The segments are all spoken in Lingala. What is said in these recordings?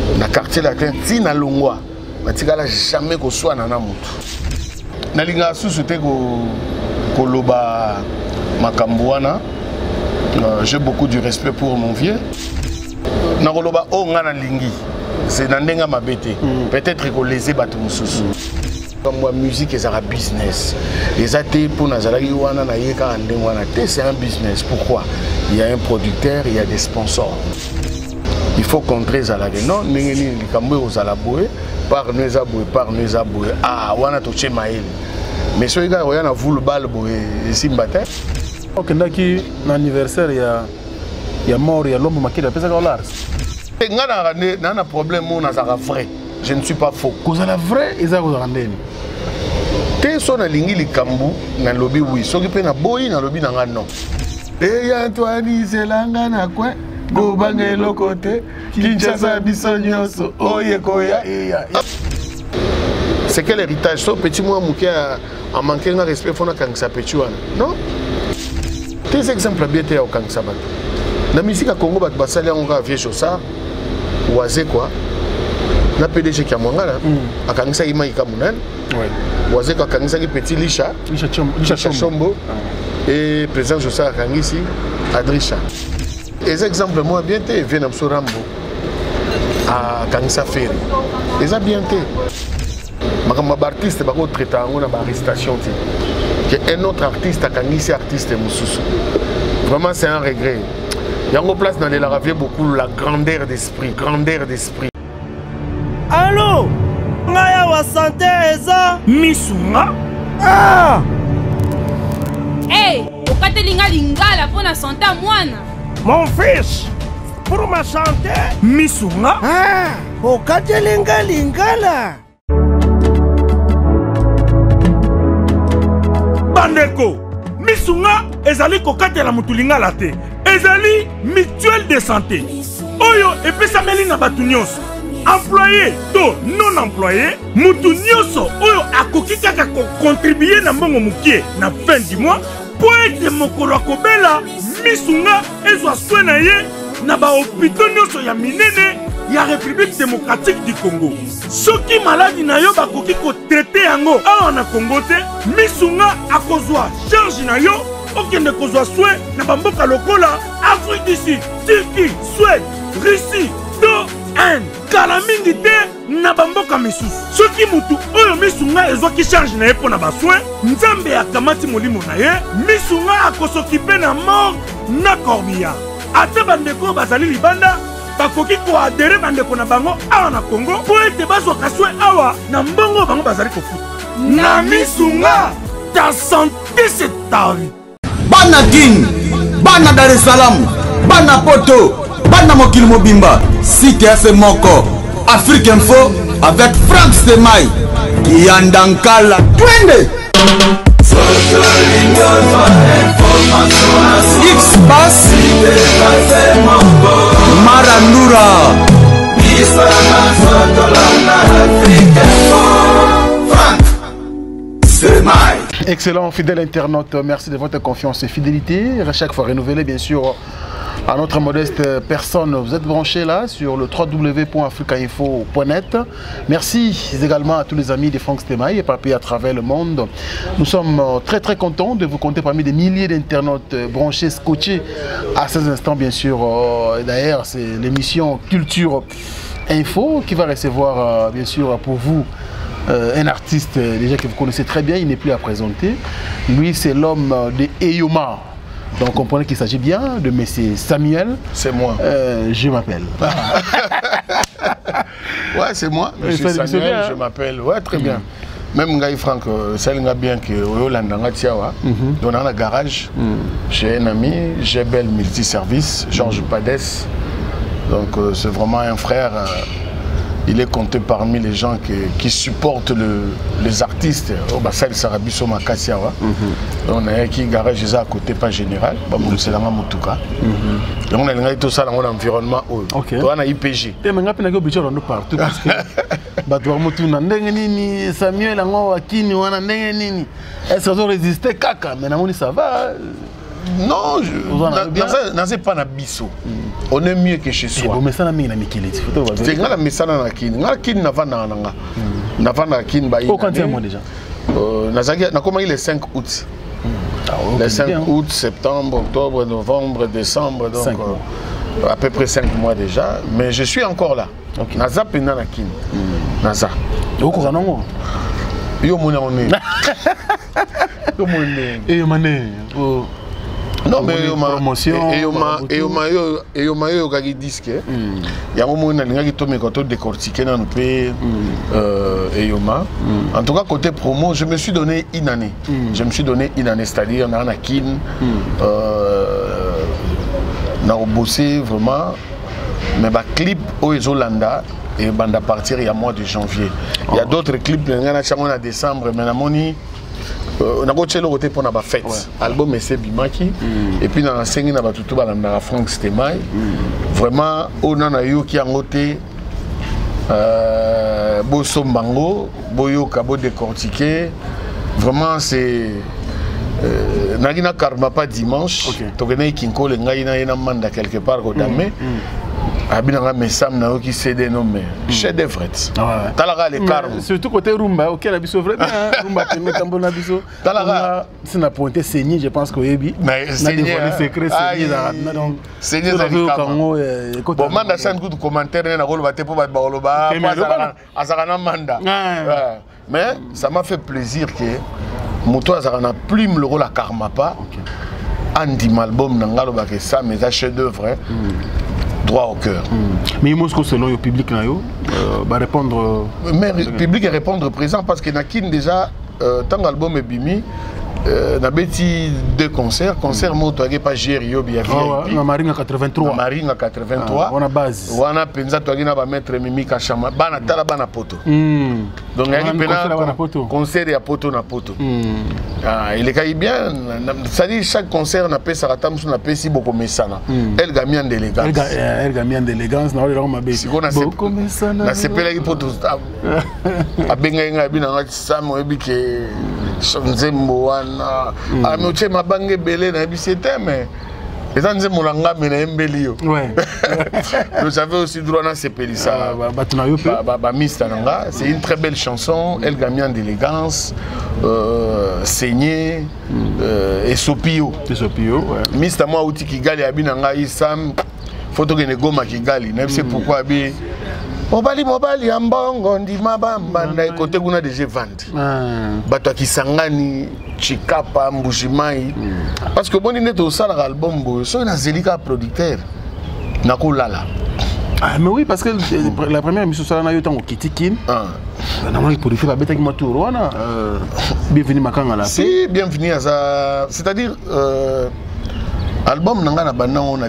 na quartier latin ti na longwa batikala jamais ko soit na mutu na linga susu te ko loba makambo wana. J'ai beaucoup de respect pour mon vieux. Na ko loba o ngana lingi c'est na ndenga mabete peut-être ko léser bato mususu. Comme moi musique et ça business. Les athées pour Nazalaki wana na yeka ndengwana te c'est un business. Pourquoi? Il y a un producteur, il y a des sponsors. Il faut contrer Zalaki. Non, n'engeni likambo aux alaboué par nous aboué. Ah, wana toche maïl. Mais ce gars, on a voulu bal boé simbate. Ok, ndaki l'anniversaire il y a mort, il y a l'homme maquillé la pesa $. Ngana na problème mon azara vrai. Je ne suis pas faux. Cause la vrai, ils ont rendez. Te so na lingi likambu na lobby oui. So ki pe na boyi na lobby na non. Et Antoine zelanga na kwe go bangelo côté Kinshasa bisonyoso oye koya eya. C'est quel héritage so petit moi mouké a manqué un respect fona kangsa petit wana. Non? Tes exemples bien te au kangsa bato. Na musique à Congo bat basali on va vieux chosa. Oise quoi? Na PDG qui a mon gars à kangsa ima ikamunan. Ouais. Oise kwa kangsa ki petit Lisha Chombo et président Josa Kangisi Adrisha. Les exemples moi bien te viennent à Sorambo à Kangsa Ferry. Les a bien te. Ma artiste va traiter en arrestation. Un autre artiste à Kangisi artiste Moussoussou. Vraiment c'est un regret. Il y a en place dans les Laraviers beaucoup la grandeur d'esprit, Allô? Ngaya wa santé eza misunga. Ah! Hey, okatelinga lingala pour la santé à mwana. Mon fils, pour ma santé misunga. Ah, okatelinga lingala. Bandeko, misunga ezali kokatela mutu lingala te. Ezali mutuelle de santé. Oyo epesa meli na batu nyonso. Employé to non employé, mutu nyonso oyo akoki kaka ko contribuer na mbongo mukie na fin du mois pour être mokolo akobela misunga ezwa soin na ye na ba hôpitaux nyonso ya minene ya République démocratique du Congo. Soki maladi na yo bakoki ko traiter yango awa na Congo te, misunga akozwa charge na yo okende kozwa soin na bamboka lokola Afrique du Sud, Turquie, Suède, Russie, to Inde. Kala mingi te na bamboka misusu. Soki mutu oyo misunga ezwaki charge na ye pona basoin, nzambe akamati molimo na ye, misunga akosokipe na mort na corbillard. Ate bandeko bazali libanda, bakoki ko adere bandeko na bango awa na Congo, po ete bazwaka soin awa na mbongo bango bazali kofuta. Na misunga, ta santé c'est ta vie. Bana Guine, Bana Dar es Salaam, Bana Poto, Bana Mokil Mobimba, Site FM Moko, Afrique Info avec Franck Semaï, Yandankala, Twende. X-Bass, Marandura, Franck Semaï. Excellent, fidèle internaute, merci de votre confiance et fidélité. À chaque fois renouvelée, bien sûr, à notre modeste personne. Vous êtes branchés là sur le www.africainfo.net. Merci également à tous les amis de Franck Semaï éparpillés à travers le monde. Nous sommes très très contents de vous compter parmi des milliers d'internautes branchés, scotchés à ces instants, bien sûr. D'ailleurs, c'est l'émission Culture Info qui va recevoir, bien sûr, pour vous. Un artiste déjà que vous connaissez très bien, il n'est plus à présenter. Lui, c'est l'homme de Eyoma. Donc, comprenez qu'il s'agit bien de M. Samuel. C'est moi. Je m'appelle. Ouais, c'est moi. M. Samuel, je m'appelle. Ouais, très bien. Même Ngaï Franck, ça l'a bien que Yolanda Ngatiawa, dans le garage, j'ai un ami, j'ai Belle Multiservice, Georges Padès. Donc, c'est vraiment un frère. Il est compté parmi les gens qui supportent les artistes. Au Bassal Sarabiso Makasiawa. On a qui garage à côté, pas général. C'est la Mamoutuka. On a tout ça dans l'environnement. On a IPG. Et maintenant, on a obligé de partout. Parce que Samuel, est-ce qu'ils ont résisté caca? Mais ça va. Non, je pas na biso. On est mieux que chez soi. Mais ça, c'est nga la mesana na kin. Nga kin na vana nanga. Na vana kin ba. Au quantième mois déjà? Na comment il est 5 août. Le 5 août, septembre, octobre, novembre, décembre, donc à peu près 5 mois déjà. Mais je suis encore là. Naza pena na kin. Naza. Au courant yo mona on est. Yo mona. Et mané. Non mais yo ma yo kaki disque. Ya mona ngaki to me koto décortiquer na pe Eyoma. En tout cas côté promo, je me suis donné une année. Je me suis donné une année, c'est-à-dire na kin na bossé vraiment mais ba clip au Zolanda et banda partir il y a mois de janvier. Il y a d'autres clips ngana chango na décembre mais na moni on a goché le côté pour na ba fête. Album c'est Bimaki et puis na sengi na ba tutu balanda Frank Stemai. Vraiment on a yo ki angoté boso mbango boyo kabo décortiquer. Vraiment c'est Nagina Karma pas dimanche. Togene Kinko le ngai na manda quelque part au Damé. Abinanga mesam na qui cédé nommé chef d'œuvre. Talaga les carmes. Surtout côté rumba, OK la biso vrai rumba tenu tambo na biso. Talaga c'est na pointé saigné, je pense que yebi. Mais saigné secret saigné donc saigné za Congo. Bon manda sans coup de commentaire na ko ba te po ba boloba azakana manda. Mais ça m'a fait plaisir que moto azakana plume le rôle à Karma pas. Andi album nangalo ba que ça mais chef d'œuvre. Droit au cœur. Mais Moscou selon le public va répondre. Mais le public est répondre présent parce que Nakin déjà tant l'album est bimi. Na beti deux concerts, concert moto avec pas Gério bien VIP. Na Marine 83. Marine 83. On a base. On a penza to na ba mettre Mimi Kachama. Bana tala bana poto. Donc il y a pena concert ya poto na poto. Il est bien, ça dit chaque concert na pe saratam sur na pe si beaucoup mesana. Elle gagne d'élégance. Elle gagne d'élégance na on ma be. Beaucoup mesana. Na sepela ki poto. A benga nga bina ngati samo ebike Nzembo wana amoche mabange belé na bisete mais les nzembo langa mais na mbelio ouais vous avez aussi droit na sepelisa ba mista nanga c'est une très belle chanson elle gagne d'élégance saigné et sopio ouais mista moi outi Kigali abinanga isam photo que Goma Kigali ne sais pourquoi bi Mobali ambongo ndima bamba na côté kuna déjà vente. Bato kisangani Chikapa Mbujimai parce que boni neto sala album bo so na zelika producteur na kolala. Ah mais oui parce que la première émission ça na yo tango Kitikin. Na moi pour faire beta ki motour wana bienvenue makanga la. Si bienvenue à ça c'est-à-dire album nanga na bana on a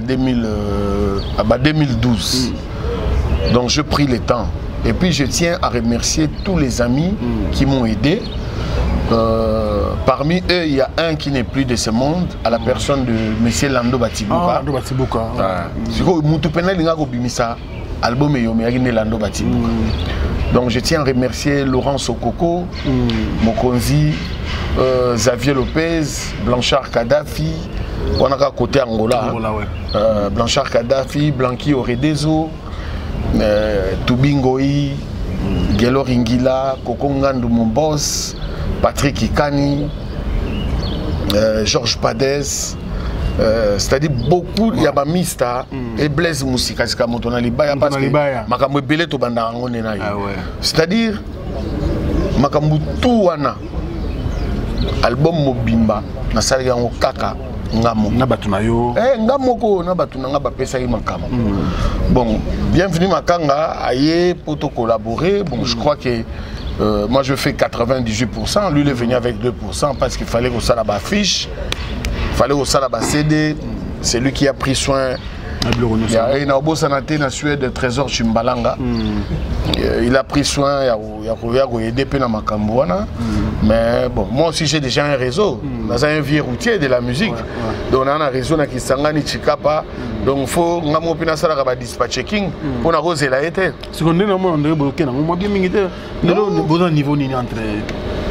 2012. Donc je pris le temps. Et puis je tiens à remercier tous les amis qui m'ont aidé. Parmi eux, il y a un qui n'est plus de ce monde, à la personne de M. Lando Batibuka. Lando Batibuka. Donc je tiens à remercier Laurent Sokoko, Mokonzi, Xavier Lopez, Blanchard Kadhafi, on a à côté Angola. Blanchard Kadhafi, Blanqui Oredezo. Tubingoi, Gelo Ringila, Kokongandu mon boss, Patrick Ikani, Georges Pades, c'est-à-dire beaucoup il y a ba mista et Blaise Moussika c'est comme on a les baya parce que makambo belé to banda ngone na c'est-à-dire makambo tout wana album mobimba na sali yango kaka ngamo na batuna yo ngamo ko na batuna nga ba pesa makama. Bon, bienvenue Makanga aye pour te collaborer. Bon, je crois que moi je fais 98%, lui il est venu avec 2% parce qu'il fallait au salaba fiche, il fallait au salaba CD, c'est lui qui a pris soin. Il y a un Obo Sanate na Suède Trésor Chimbalanga. Il a pris soin, il a aidé Pena Makambouana. Mais bon, moi aussi j'ai déjà un réseau. Dans un vieux routier de la musique. Donc on a un réseau qui s'engage Chikapa. Donc il faut que nous fassions dispatching pour nous rose la été. Ce qu'on dit, on a bloqué. On a bien mis niveau entre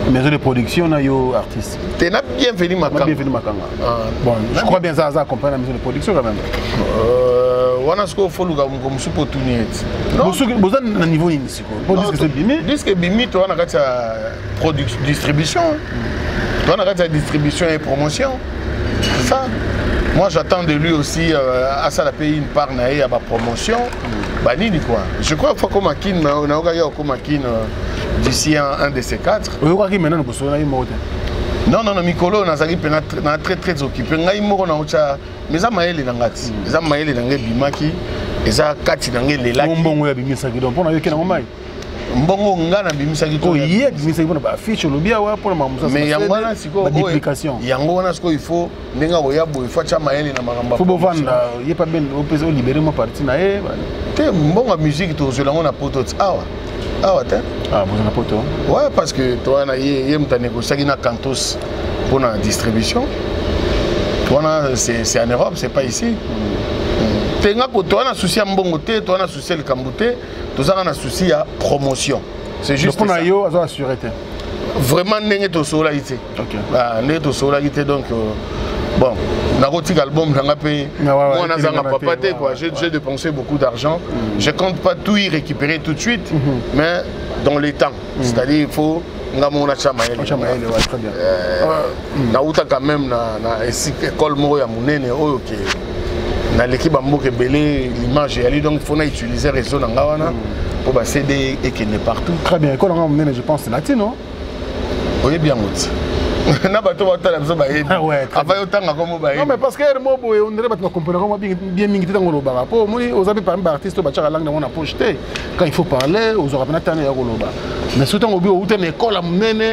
maison de production na yo artiste. Tu n'as bienvenu Makanga. Bienvenu Makanga. Bon, je crois bien ça accompagne la maison de production quand même. On a ce qu'il faut le gars comme soupe tout net. Vous avez un niveau initial. Disque Bimi. Disque Bimi, tu as une distribution. Tu as une distribution et promotion. C'est ça. Moi j'attends de lui aussi à ça la payer une part à la promotion. Banini quoi. Je crois qu'il faut qu'on maquine, on a d'ici un de ces quatre. Vous croyez que maintenant nous sommes non, Mikolo, on a très occupé. On a eu mais ça m'a aidé dans la gâte. Ça m'a aidé dans les bimaki. Et ça a quatre dans les lacs. Bon, il y a des gens qui ont fait Mbongo ngana bimisaki ko yé bimisaki pour ba fiche le bien wa pour mamusa mais yangwana siko duplication yangwana siko il faut nenga oya bo il faut cha maeli na magamba faut vendre yé pas ben au peso libérer mon parti na e te mbongo musique to zo lango na poto awa te vous na poto ouais parce que toi na yé mta négocier na Cantos pour la distribution toi c'est en Europe c'est pas ici tenga ko toi na souci mbongo te toi na souci le kambuté tout ça on a souci à promotion. C'est juste donc, ça. On a assuré. Vraiment, n'est pas solarité. Ok. N'est pas solarité donc bon. Narotique album, j'en ai payé. Moi, on a pas pâté quoi. J'ai dépensé beaucoup d'argent. Je compte pas tout y récupérer tout de suite, mais dans les temps. C'est-à-dire il faut ngamona chamaeli. Chamaeli, ouais, très bien. Naouta quand même na école moro ya munene OK. Dans l'équipe Bambouk Belé, l'image est donc il faut utiliser le réseau pour passer et qui n'est partout. Très bien, quand on a je pense c'est latino. Oui, bien aussi. Non, mais parce que on dirait que comprendre bien milité dans le bar. Pour moi, aux habits par un artiste, la langue on a projeté. Quand il faut parler, aux aura pas tane mais surtout au bureau où école à mener,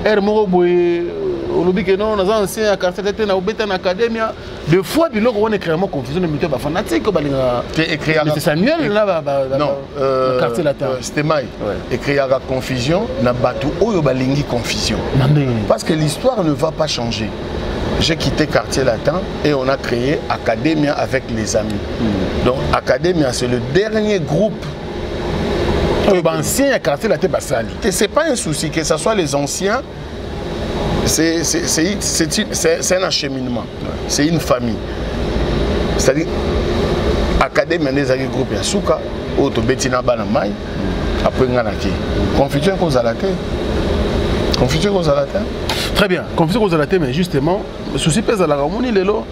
au lobby que non, nos anciens à quartier était na obéta na académia. Deux fois puis là on est créé confusion de milieu fanatique c'est Samuel là non quartier latin c'était Maï écrit à la confusion na batu oyo balingi confusion parce que l'histoire ne va pas changer. J'ai quitté quartier latin et on a créé Academia avec les amis. Donc Academia c'est le dernier groupe ancien à quartier latin basali. Et c'est pas un souci que ce soit les anciens. C'est un acheminement, c'est une famille. C'est-à-dire, Académie des groupes Yasuka, Auto Betina Banamai, après Nganaki. Confusion cause à la tête. Confusion cause à la tête. Très bien, confusion cause à la tête, mais justement, le souci pèse à la Ramoni Lelo,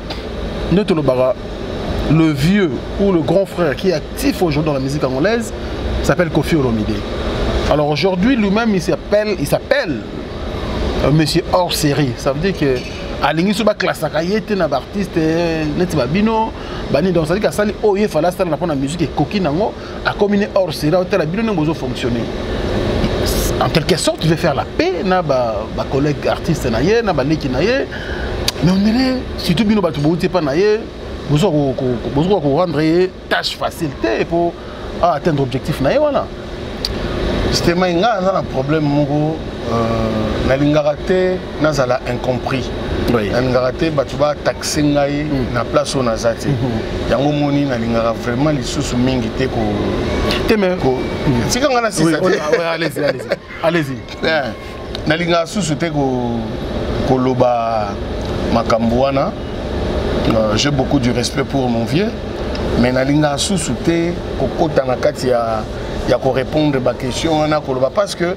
le vieux ou le grand frère qui est actif aujourd'hui dans la musique angolaise s'appelle Kofi Olomide. Alors aujourd'hui, lui-même, il s'appelle monsieur hors série. Ça veut dire que à l'ingénieur ba classe akayete na artiste neti babino bani donc ça veut dire que ça oh il fallait ça na pour la musique et coquine nango a combiné hors série au tel bino ngozo fonctionner. En quelque sorte, tu veux faire la paix na ba collègue artiste na ye na ba leki na ye mais on est surtout bino ba tu bouti pas na ye vous rendre tâche facilité pour atteindre objectif na ye voilà. C'était un problème moko nalingaka te nazala incompris. Nalingaka te bato ba taxer ngai na place où naza te. Yango moni nalingaka vraiment lisusu mingi te ko tika nga na sisa te. Allez-y. Nalingaka susu te ko loba makambo wana. J'ai beaucoup de respect pour mon vieux, mais nalingaka susu te ko kota na kati ya il y a qu'à répondre à la question parce que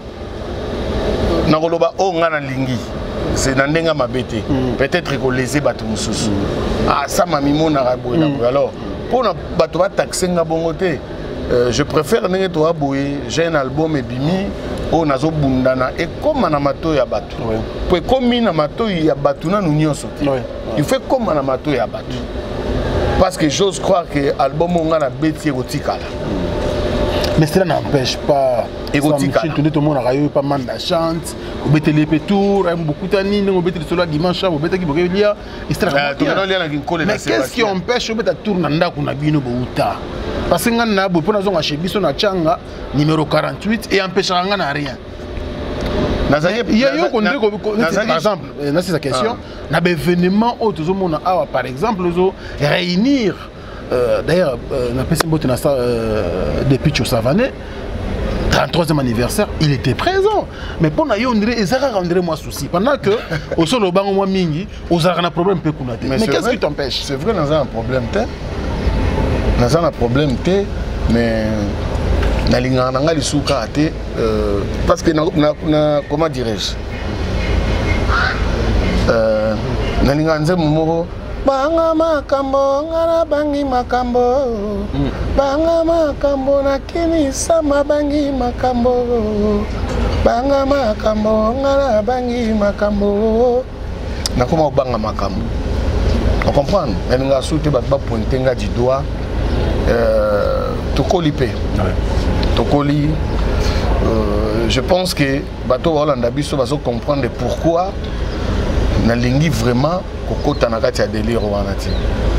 c'est dans ma bête peut-être que les bateaux ah ça m'a mis mon arabe alors pour bateau taxer je préfère j'ai un album et bimi on a bundana et comme un amateur ya bateau pour comme un amateur ya bateau na nous il fait comme un amateur ya bateau parce que j'ose croire que l'album on a la bête érotique là. Mais cela n'empêche pas. Érotique. Tout le monde a eu pas mal de chante. Au bête les pétours, beaucoup d'années, au bête le soir dimanche, au bête qui pourrait lire. Mais qu'est-ce qui empêche au bête à tourner dans qu'on a bien au bouta? Parce que on a beaucoup de gens à chez Bisson à Changa, numéro 48, et empêche à rien. Il y a eu par exemple, c'est sa question, un événement où tout le monde a par exemple réunir. D'ailleurs, on a fait depuis Savané, 33e anniversaire, il était présent. Mais pour nous, on dirait moi souci. Pendant que, au sol, au banc, moi, mingi, aux arts, on a un problème. Mais qu'est-ce qui t'empêche? C'est vrai, nous avons un problème. Nous avons un problème, mais nous avons un problème. Parce que, comment dirais-je? Nous avons un problème. Banga makambo ngara bangi makambo banga makambo na kini sama bangi makambo banga makambo ngara bangi makambo na comment banga makambo on comprend elle nga souté ba pointer nga du doigt tokoli pe tokoli je pense que bato Hollande biso bazo comprendre pourquoi na lingi vraiment kokota na kati ya délire wana ti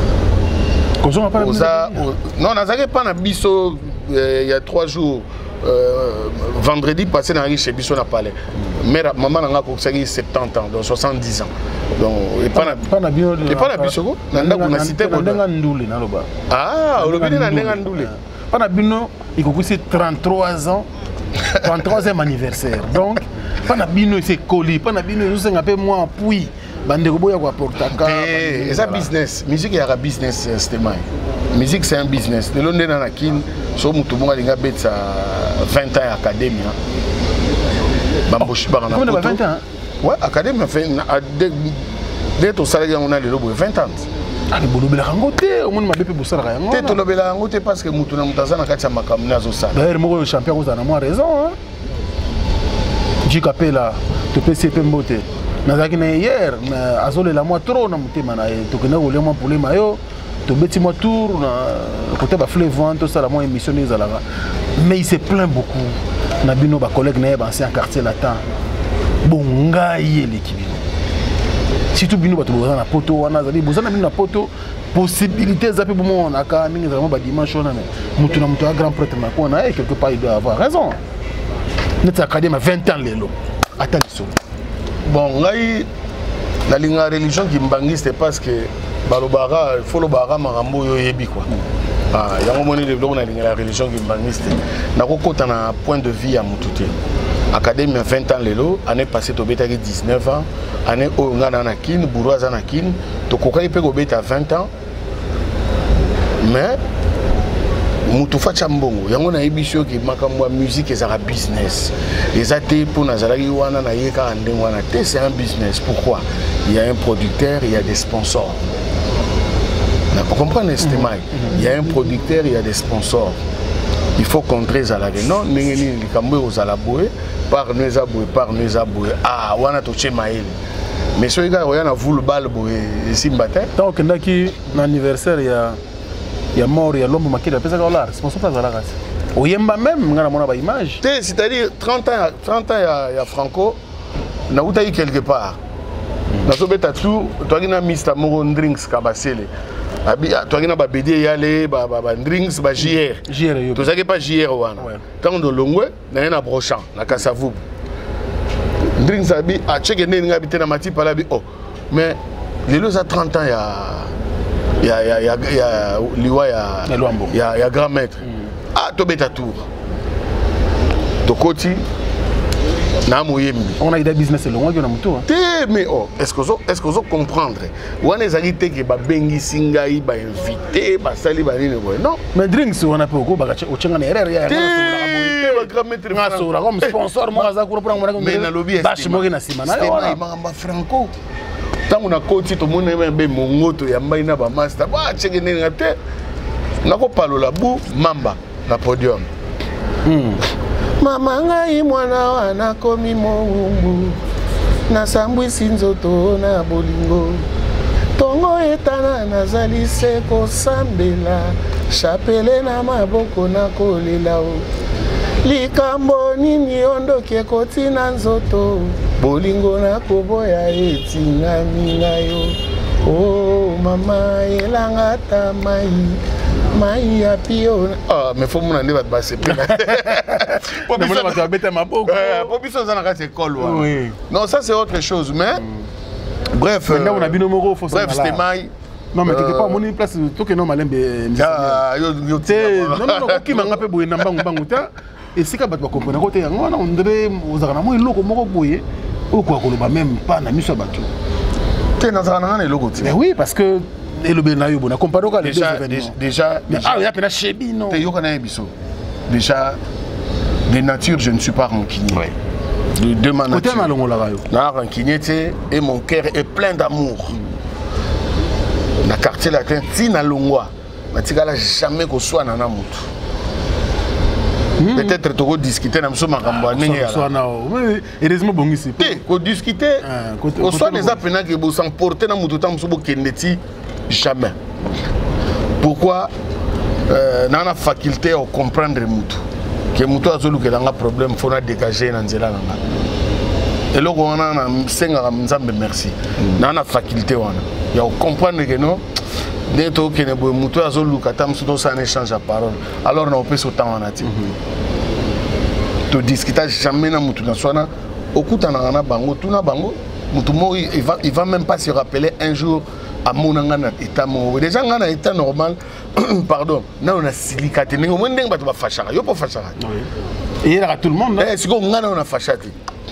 non nazaki pas na biso il y a 3 jours vendredi passé na chez biso na palais mère maman nga ko 70 ans donc 70 ans donc et pas na biso na ndako na cité ko ndenga ndule na loba olobini na ndenga ndule pas na bino ikokusi 33 ans 33e anniversaire donc pas na bino c'est colis pas na bino nous nga pe moi puis bande ko boya ko portaka et ça business musique ya business c'était musique c'est un business de l'onde na kin so mutu bonga linga betsa 20 ans académie bamboshi bana 20 ans ouais académie fait dès to salaire on a le lobo 20 ans ali bolobela kango te o moni mabepe bosala yango te to lobela yango te parce que mutu na mutazana kati ya makamna zo sala d'ailleurs moko champion ko za na moi raison hein jikapela to PCP mbote nazaki na hier azolela moi trop na mutema na to kena ko le moi problème ayo to beti moi tour na côté ba flevant to sala moi émission ezalaka mais il se plaint beaucoup na bino ba collègue na ba ancien quartier latin bonga l'équipe surtout bino bato bozana poto wana zali bozana bino na poto possibilité zape bon na ka ningi vraiment ba dimanche wana mais mutu na mutu a grand prêtre na ko na quelque part il doit avoir raison net académie 20 ans lelo attention bon ngai na linga religion qui mbangiste parce que balobara folo bara marambo yo yebi quoi yango moni le blog na linga la religion qui mbangiste na kokota na point de vue ya mututé académie 20 ans lelo année passée to betaki 19 ans année o ngana na kin bourgeois na kin to kokai pe ko beta 20 ans mais mutu facha mbongo yango na ebisho ki makambo musique ezaka business ezate pour nazalaki wana na yeka ndenge wana te c'est un business pourquoi il y a un producteur il y a des sponsors on comprend l'estimai il y a un producteur il y a des sponsors il faut contrer zalaki non ndenge likambo ozala boye par nous aboué wana to chemaeli mais so ika oyana vulu bal boye simbate tant que ndaki na anniversaire ya mort ya l'homme makila pesa dollar sponsor pas zalaka oyemba même ngana mona ba image c'est-à-dire 30 ans ya Franco na utayi quelque part na so beta tout toagina Mr Moro drinks kabasele abi toagina ba BD yale ba drinks ba JR to zaki pas JR wana quand do longwe na brochant na kasavu drinks abi a cheke neni ngabite na mati pala bi mais lelo za 30 ans ya liwa ya grand maître to beta tour to koti na moyembi on a eu des business longo na muto te mais est-ce que vous comprendre wana ezali te ke ba bengi singai ba invité ba sali ba nini boy non mais drinks on a peu ko ba ochenga na erreur ya ba grand maître ngaso comme sponsor mo za ko pour ngona mais na lobby bash mo na sima na yo ba Franco tangu na koti to mona be mongoto ya mbai na ba master ba cheke nini ngate nako palola bu mamba na podium mama ngai mwana wana komi mombu nasambwisi nzoto na bolingo tongo etana nazali se kosambela chapele na maboko na kolela likambo nini ondoki ekoti na nzoto bolingo na koboya etingami ngayo mama elanga ta mai ya pio mais faut mon ba basse pour ça na kati école non ça c'est autre chose mais bref on a bino moko faut ça bref c'était mai non mais quelque part mon place to que non malembe yo non qui manga pe boye na mbangu ta et c'est quand tu comprends côté on dirait aux arnames il loko moko boye ou quoi koloba même pas na miso bato te na zana na loko ti mais oui parce que et le benayo bona comparé au déjà mais ah il y a pena chebi non te yoko na biso déjà de nature je ne suis pas rancunier de ma nature na rancunier et mon cœur est plein d'amour na quartier latin ti na longwa matikala jamais ko soit na mutu peut-être tu discuter na mso makambo ndenge ya oui heureusement bon ici ko discuter ko soit les apena que bo s'emporter na mutu tam so bo kendeti jamais pourquoi na na faculté à comprendre mutu que mutu azolu que nga problème faut na dégager na nzela nga et là on a na senga nzambe merci na na faculté wana ya comprendre que non dès que tu es mutu azolu katam so ça un échange à parole alors na opé so temps wana ti to discuter jamais na mutu na swana okutana na bango tuna bango mutu mo il va même pas se rappeler un jour à mon état déjà on a état normal pardon na on a silicate ningo mo ndenge bato ba fashaka yo po fashaka et il y a tout le monde est-ce qu'on a fashati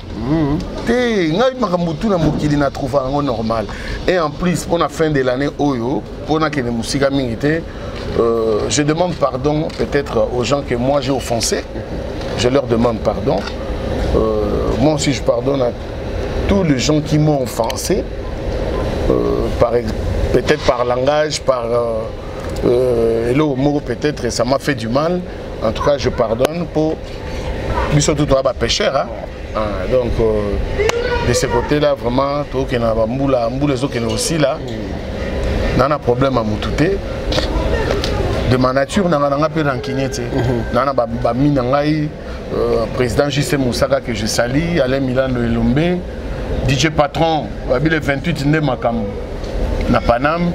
te ngai makambutu na mokili na trouva ngo normal et en plus pour la fin de l'année oyo pour na kene musika mingité je demande pardon peut-être aux gens que moi j'ai offensé je leur demande pardon moi aussi je pardonne à tous les gens qui m'ont offensé peut-être par langage, par hello mot peut-être ça m'a fait du mal. En tout cas, je pardonne pour surtout toi pécheur hein. Donc de ce côté-là vraiment toi qui n'a pas mboula les autres qui aussi là. N'a problème à mutute. De ma nature n'a pas peu rancunier tu sais. N'a ba minangai président JC Moussaka que je salue, Alain Milan Elombe, DJ Patron, le 28 né Makam. Na Paname,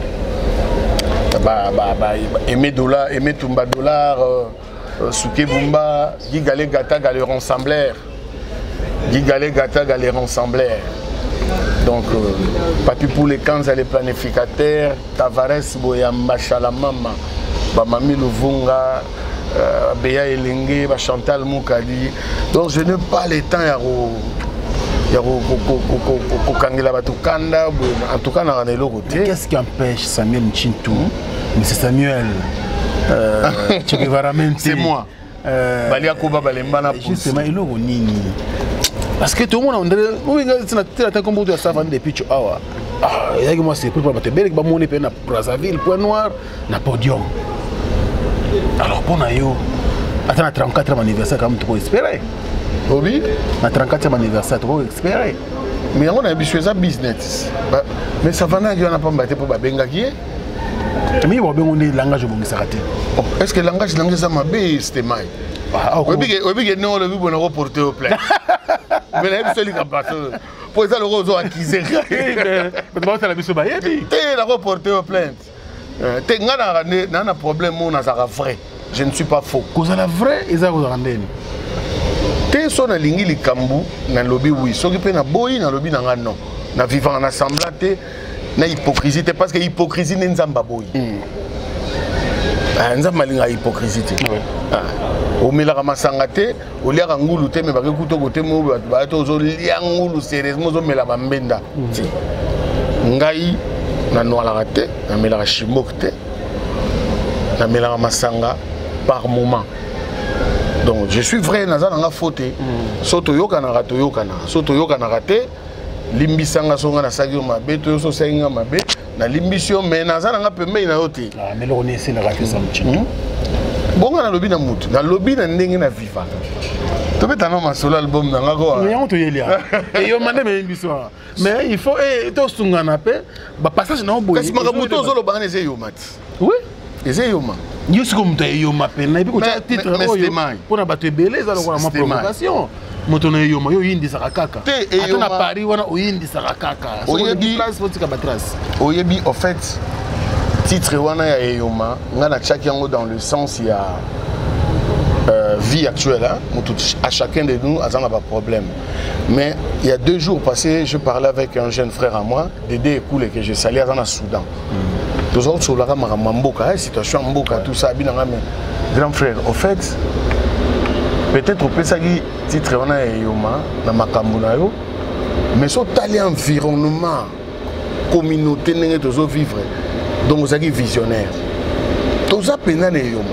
Aimé Dollar, Aimé Tumba Dollar, Souké Bumba, Guy Galé Gata Galé Rassembleur. Guy Galé Gata Galé Rassembleur. Donc, Papi pour les camps, les planificateurs, Tavares Boyamba Chalamama, Bamami Louvunga, Béa Elengue, Chantal Moukadi. Donc, je n'ai pas le temps à en tout cas, qu'est-ce qui empêche Samuel Nchintou, M. Samuel c'est moi. Justement, il est nini. Parce que tout le monde a comme de savane depuis Chihuahua. Il y a moi c'est pour te belle que mon épée na Brazzaville, Point Noir, na podium. Alors pour nayo, attends à 34e anniversaire comme tu peux espérer. Oui. À 34e anniversaire, tu peux espérer. Mais on a habitué ça business. Mais ça va n'a pas battu pour Bengaki. Mais il va bien on est langage bon ça raté. Est-ce que langage ça m'a bien c'était mal. Oui, non le but on reporter au plein. Mais là c'est lui qui passe. Pour ça le rose accusé. Mais tu vas la biso baye. T'es la reporter au plainte. T'es n'a problème on a ça vrai. Je ne suis pas faux. Cause la vrai et ça vous rendez. Te so na lingi likambu na lobby oui soki pe na boyi na lobby na nga non na vivant en assemblée te na hypocrisie te parce que hypocrisie ne nzamba boyi nzamba linga hypocrisie te o melaka masanga te o liaka ngulu te me bake kuto kote mo ba to zo lia ngulu sérieusement zo melaka mbenda ti ngai na noalaka te na melaka chimok te na melaka masanga par moment. Donc je suis vrai naza nga faute soto yoka na rato yoka na soto yoka na raté limbisanga songa na sagio mabe to so senga mabe na limbisio mais naza nga pembe na yote mais le on essaie de rater ça mchini bonga na lobby na mutu na lobby na ndenge na viva to beta na masolo album na nga ko mais on to yelia et yo mande me limbiso mais il faut to sunga na pe ba passage na oboye kasi makamuto zolo bana ese yo mat oui ese yo ma yo siko mta yo mapena et puis ko titre oyo pona bato ebele za lokona ma provocation moto na yo ma yo yindi saka kaka ata na Paris wana o yindi saka kaka so di place fotika batras oyebi en fait titre wana ya Eyoma nga na chaki yango dans le sens il y a vie actuelle hein à chacun de nous a un problème mais il y a 2 jours passés je parlais avec un jeune frère à moi Dédé Ekoule que je salue dans le Soudan. Tous autres sur la situation mboka tout ça bien mais grand frère au fait peut-être opesaki titre wana eyoma na makambo na yo mais so tali environnement communauté ndenge tozo vivre donc ozaki visionnaire toza pena na eyoma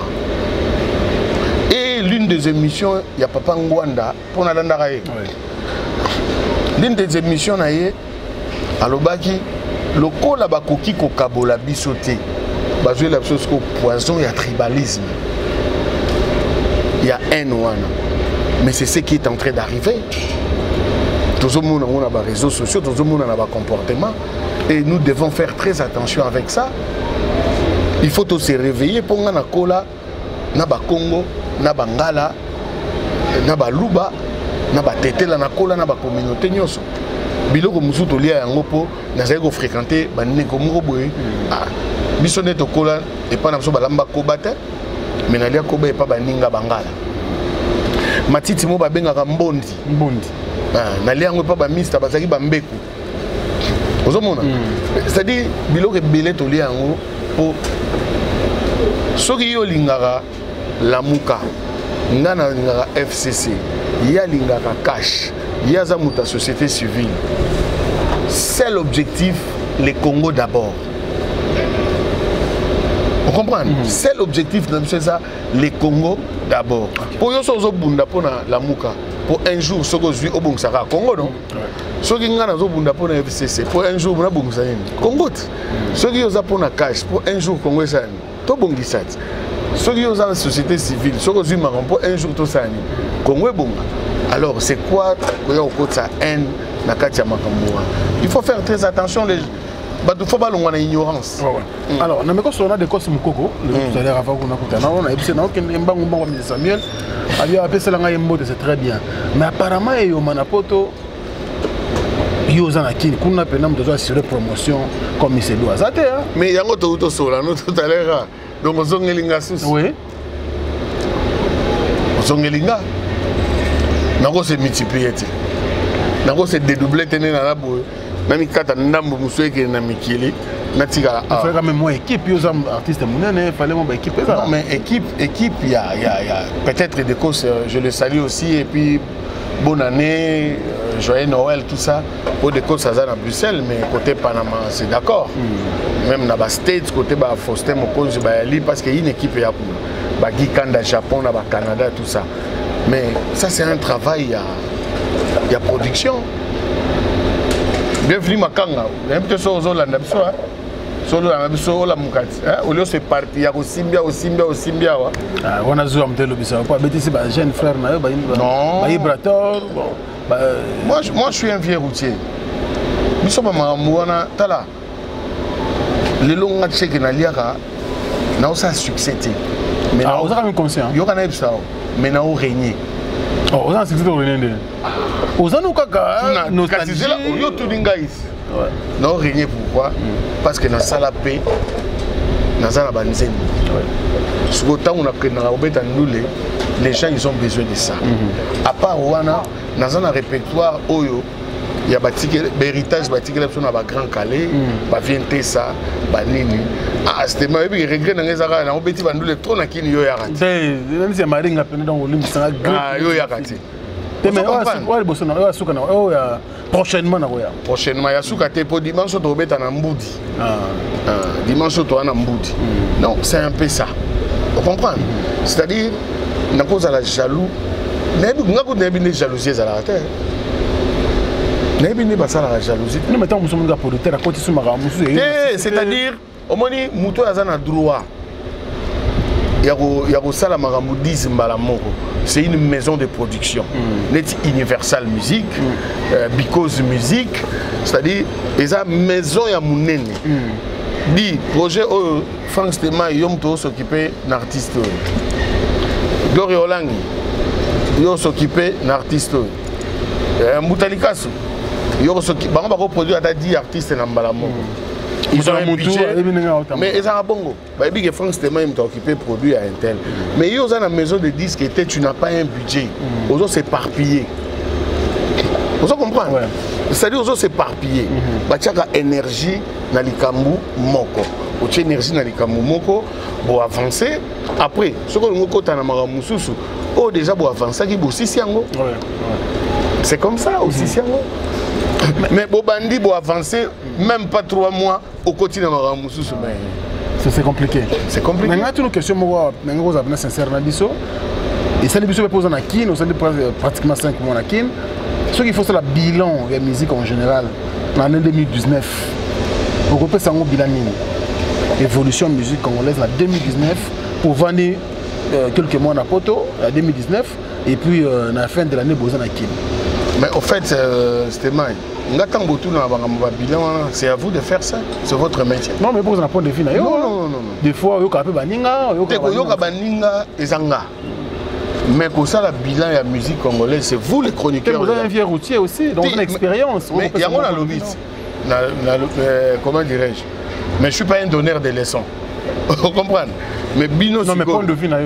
et l'une des émissions ya Papa Ngwanda pona landaka ye l'une des émissions na ye alobaki lokola bakoki kokabola biso te bazwe la biso ko poison ya tribalisme il y a haine wana mais c'est ce qui est en train d'arriver tout le monde a des réseaux sociaux tout le monde a des comportements et nous devons faire très attention avec ça il faut se réveiller pour nga na kola na ba Congo na Bangala na ba Luba na ba tetela na kola na ba communauté nyonso biloko musuto lia yango po nazali ko fréquenter ba ndeko moko boye biso ne tokola et pas na biso balamba kobata mais na lia koba et pas ba ninga Bangala matiti mo ba bengaka mbondi na lia yango pas ba mista bazaki ba mbeku ozomona c'est-à-dire biloko ebele to lia yango po soki yo lingaka lamuka ngana lingaka FCC ya lingaka cash ya za muta société civile c'est l'objectif le Congo d'abord on comprend c'est l'objectif de ça le Congo d'abord pour yo sozo bunda pona lamuka pour un jour soko zui obongsaka Congo non soki ngana zo bunda pona FCC pour un jour na bongisa ni Congo soki yo za pona cash pour un jour Congo ça to bongisa soki yo za société civile soko zui maron pour un jour to ça ni Congo bonga alors c'est quoi ko kota haine na kati ya makambo il faut faire très attention les il faut pas l'on ignorance. Alors, on a mis des cosses Mukoko, le salaire avant qu'on a coupé. On a essayé de Samuel, avait appelé ça c'est très bien. Mais apparemment, il y a un manapoto, il y a un qui qu'on a peine de assurer promotion comme il se doit. Mais il y a un autre sola, nous tout à l'heure. Donc, on a linga sous. Oui. On a linga. On a multiplié. On a dédoublé tenir dans la boue. Nami kata ndambo musweke na mikili natika il fallait quand même moi équipe yo artiste munene fallait moi équipe ça non mais équipe il y a peut-être des causes je le salue aussi et puis bonne année joyeux Noël tout ça pour des causes à Bruxelles mais côté Panama c'est d'accord même na ba States côté ba Faustin Mokonzi ba ali parce qu'il y a une équipe ya ba Gikanda Japon na ba Canada tout ça mais ça c'est un travail il y a production. Bienvenue Makanga. N'importe quoi aux Hollandais, ça. Solo la biso la mukati. Au lieu c'est parti ya Osimbia. Ah, on a joué à Mtelo Bissau. Pas bêtise c'est ba jeune frère na yo ba Ibrator. Bon. Moi je suis un vieux routier. Biso mama mwana tala. Le longa cheke na liaka na osa succès. Mais na osa même conscient. Yo kana ebisa. Mais na o régner. Oh, on a succès de régner. Ozano kaka nostalgie yo tuninga ici non régner pourquoi parce que dans sala paix dans sala banzeni ce temps on a pris na obeta ndule les gens ils ont besoin de ça à part wana dans un répertoire oyo il y a batiki héritage batiki là sur na ba grand calais ba viente ça ba nini c'était moi bi regret na ngezaka na obeti bandule trop na kini yo ya kati même si maringa pene dans olimisa grand yo ya kati prochainement il y a souka pour dimanche to beta na mbudi dimanche to na mbudi non c'est un peu ça vous comprenez c'est-à-dire na cause à la jaloux ngako nebine jalousie za la terre nebine basa la jalousie nous mettons muso nga producteur à côté suma ramusu c'est-à-dire au moni muto azana droit Yako Sala Maramboudis Mbalamoko, c'est une maison de production. Net Universal Music, Because Music, c'est-à-dire, ils ont une maison à Mounene. Dit, projet Frank Stema, Yom To s'occuper d'artiste. Dori Olangi, Yom s'occuper d'artiste. Moutalikasu, Yom s'occuper, on va reproduire à 10 artistes dans Mbalamoko. Ils ont un budget, mais ils ont un bongo. Il y a France Téma qui occupé de produire à Intel. Mais ils ont une maison de disques et tu n'as pas un budget. Ils ont s'éparpillé. Vous comprenez? C'est-à-dire qu'ils s'éparpiller. Il y a énergie dans les kambu moko. Il y a énergie dans les kambu moko pour avancer. Après, ce que nous avons fait, oh déjà pour avancer, c'est comme ça aussi. Mais pour bandi pour avancer, même pas 3 mois au quotidien c'est compliqué. C'est compliqué. Mais il y a une question vous avez sincère dans biso. Et ça les biso posent na kin, on pratiquement 5 mois na kin. Ce qu'il faut c'est le bilan de la musique en général en l'année 2019. Pour qu'on puisse un bilan évolution de la musique congolaise en 2019 pour vendre quelques mois à Poto en 2019 et puis à la fin de l'année Bozan à Kin. Mais au fait, c'était mal. C'est à vous de faire ça, c'est votre métier. Non, mais pour un point de vue, non. Des fois, il y a un baninga, mais pour ça, le bilan de la musique congolaise, c'est vous les chroniqueurs. Vous avez un vieux routier aussi, donc une expérience. Mais il y a un lobby. Comment dirais-je? Mais je ne suis pas un donneur de leçons. Vous comprenez? Mais Bino, non, mais point de vue, il y a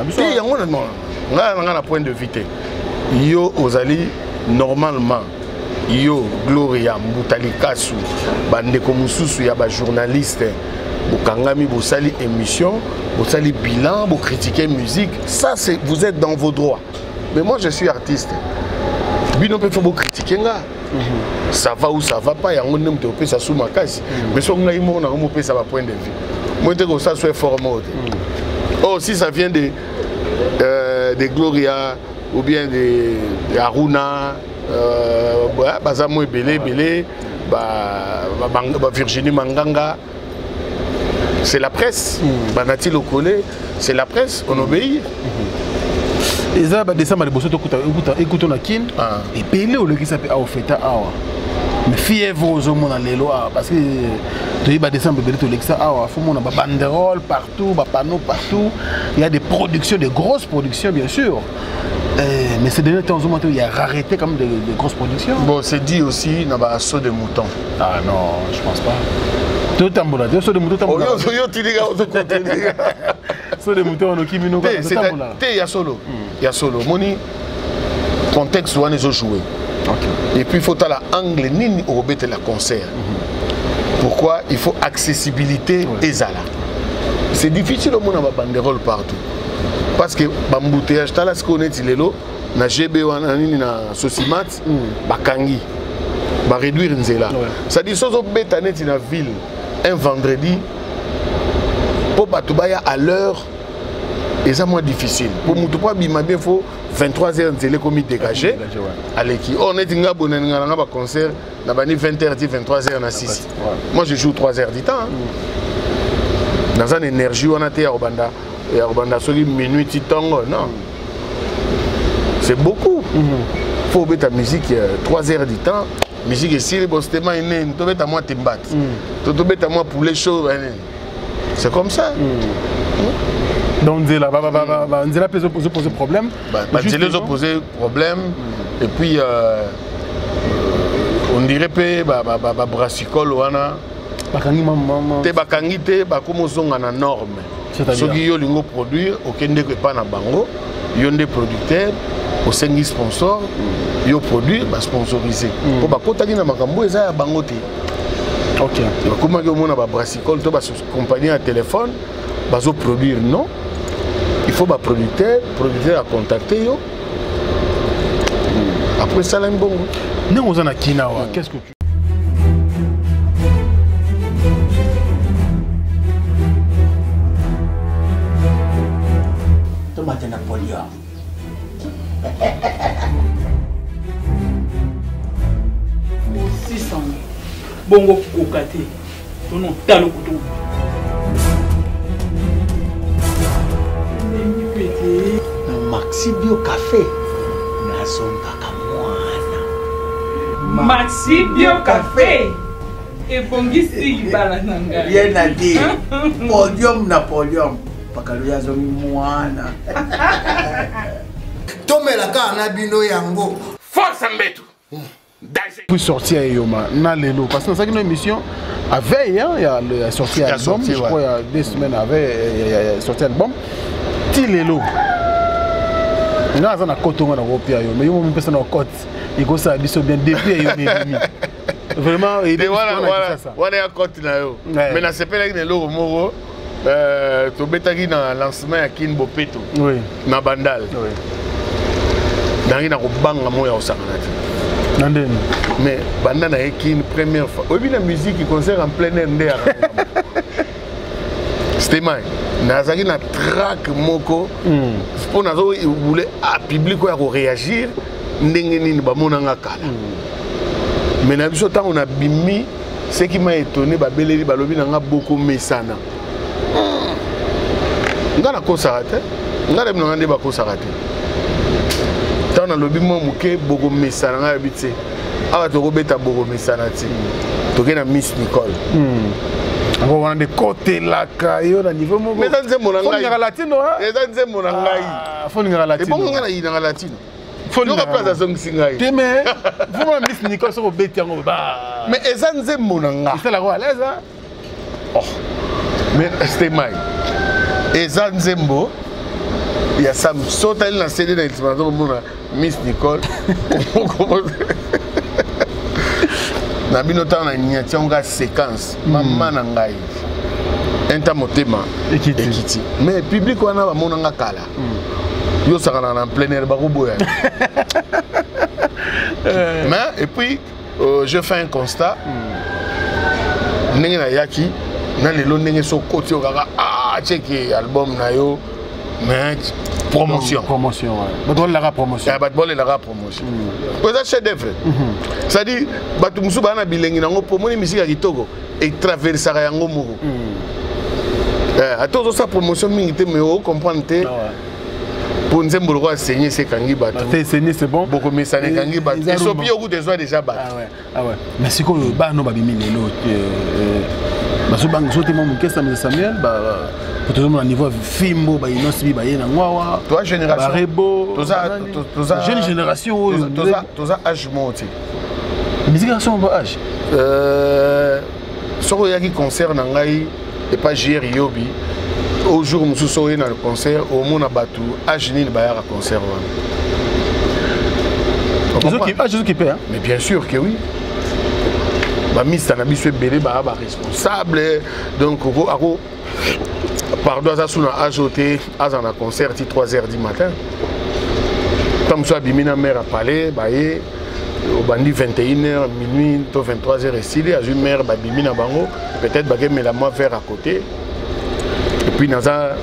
un point de vue. Yo, Ozali, normalement, yo, Gloria, Mbutalikasu, Bandeko Mususu, ya ba journaliste, Bukangami, Bosali émission, Bosali bilan, vous critiquez musique. Ça, c'est vous êtes dans vos droits. Mais moi, je suis artiste. Bino peut faut critiquer là. Ça va ou ça va pas, il y a un homme qui ça sous ma case. Mais si on a un ça va point de vue. Moi, je ça soit fort mode. Oh, si ça vient de Gloria ou bien de Aruna, Bazamo Belé, Virginie Manganga, c'est la presse. Banati Lokole, c'est la presse, on obéit. Et ça, décembre, écoutons la kin et Belé ou le qui s'appelle Aofeta Awa. Mais fiez-vous aux hommes dans les lois parce que tu vas descendre Belé, tu l'exa Awa. Il faut mon banderole partout, panneaux partout. Il y a des productions, des grosses productions bien sûr. Mais ces derniers temps, il y a rareté comme de grosses productions. Bon, c'est dit aussi, il y a un saut de mouton. Ah non, je pense pas. Tout tamboula, deux sauts de mouton tamboula. Saut de mouton, on a kimino tamboula. Il y a solo. Il y a solo. Moni, contexte où on est joué. Et puis il faut la angle ni au rebête la concert. Pourquoi? Il faut accessibilité et zala. C'est difficile au monde à banderole partout. Parce que l'embouteillage, tu as ce qu'on est lelo, na GB ou na Sosimat, bakangi, ba réduire nzela. Ça dit sozo betanet dans la ville un vendredi pour batubaya à l'heure et ça moins difficile. Pour mutupa bima bien faut 23h nzela comme dégagé. Allez qui on est nga bonenga nga ba concert na bani 20h dit 23h na 6. Moi je joue 3h du temps. Dans une énergie on a été à Obanda. Et à minuit non. C'est beaucoup. Il faut mettre la musique 3 heures du temps. La musique est si bon, c'est tellement inné. Tu mets à moi timbat. Tu mets à moi poulet chaud. C'est comme ça. Donc Nzela peut poser problème. Nzela peut poser problème. Et puis on dirait que brassicole wana. Te bakangi te bakomo zonga na norme. Ce qui yo lingo produire aucun pas na bango, yo des producteurs, au sengi sponsor, yo produire ba sponsoriser. Pour ba kotaki na makambo eza ya bango te. OK. Comment que mona ba brassicole to ba compagnie à téléphone, bazo produire non. Il faut ba producteur à contacter yo. Après ça là bon. Nous on a kinawa, qu'est-ce que tu tomate Napoléon. Bongo kokate. Tono talo kutu. Maxi Bio Café. Nazonga kamwana. Maxi Bio Café. Et bongisi balananga. Rien à dire. Podium Napoléon. Pakaluya zomi mwana. Tomelaka na bino yango. Force Mbetu. Puis sortir à Yoma, Nalelo, parce que dans cette émission, à veille, il y a sorti un album, je crois il y a 2 semaines, il y a sorti un album, Tilelo. nga za na côte nga na kopia yo mais yo mo pesa na côte iko sa biso bien depuis yo memi vraiment il est voilà ya côte na yo mais na sepela ki lelo moko to betaki na lancement ya Kin Bopeto oui na Bandal oui nangi na kobanga moya osakana te nandeni mais banda na Kin première fois obi na musique concert en plein air nde c'était mal nazaki na track moko pour nazo voulait à public ya ko réagir ndenge nini bamona nga kala mais na biso tant on a bimi ce qui m'a étonné babeleli balobi na nga beaucoup mesana nga na kosaka te nga dem na nde ba kosaka te tant na lobi mo muke beaucoup mesana nga bitse awa to ko beta beaucoup mesana ti to ke na Miss Nicole on a des côtés là caillou na niveau moko mais ça c'est mon anglais faut latino hein et ça c'est mon anglais faut nga latino et bon nga na ina latino faut nga place à singai mais vous ma Miss Nicole so beti yango ba mais et ça c'est mon anglais c'est la quoi à l'aise hein oh mais c'était mal et ça c'est beau il y a ça sauter la CD dans l'expérience mon Miss Nicole na bino ta na nyati nga séquence mama na ngai enta motema ekiti mais public wana ba mona nga kala yo sakana na plein air ba ko boya mais et puis je fais un constat ndenge na yaki na lelo ndenge so koti okaka check album na yo mais promotion ouais bato la promotion bato la promotion c'est chef d'œuvre ça dit bato musu bana bilengi nango pomoni musique kitoko et traverser yango moko atozo sa promotion mingi te mais o comprendre te pour nzembo roi saigner c'est kangi bato c'est bon beaucoup mais ça ne kangi bato et so pio besoin déjà bato ah ouais mais c'est quoi ba no ba bimi lelo baso bang sote mo mukesa mais Samuel ba pour tout le monde à niveau fimbo ba inosi ba yena ngwawa toi génération barebo toza jeune génération toza âge monté musique son âge soko yaki concert na ngai et pas JR Yobi au jour musu soye na le concert au mona batu âge nini ba ya concert Jésus qui paie hein mais bien sûr que oui ba mista na biso belé ba responsable donc ako pardon ça sous na ajouté à un concert à 3h du matin comme ça bimina mère à parler ba yé au bandi 21h minuit to 23h ici il y a une mère ba bimina bango peut-être ba mais la moi vers à côté et puis naza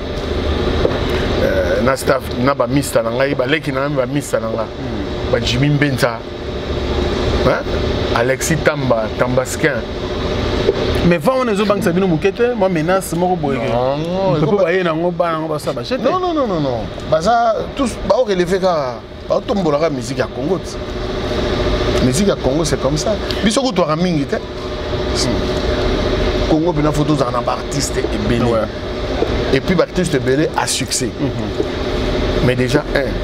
na staff na ba mista na ngai ba leki na ba mista na nga ba Jimmy Mbenza hein Alexis Tambaskin mais va on est au banque sabino mukete moi menace moko boyé non peut pas y na ngo ba ngo ba sa ba chete non baza tous ba o relever ka ba tombola ka musique ya Congo musique ya Congo c'est comme ça biso ko to ramingi te Congo bina photo za na artiste et belé et puis artiste belé a succès mais déjà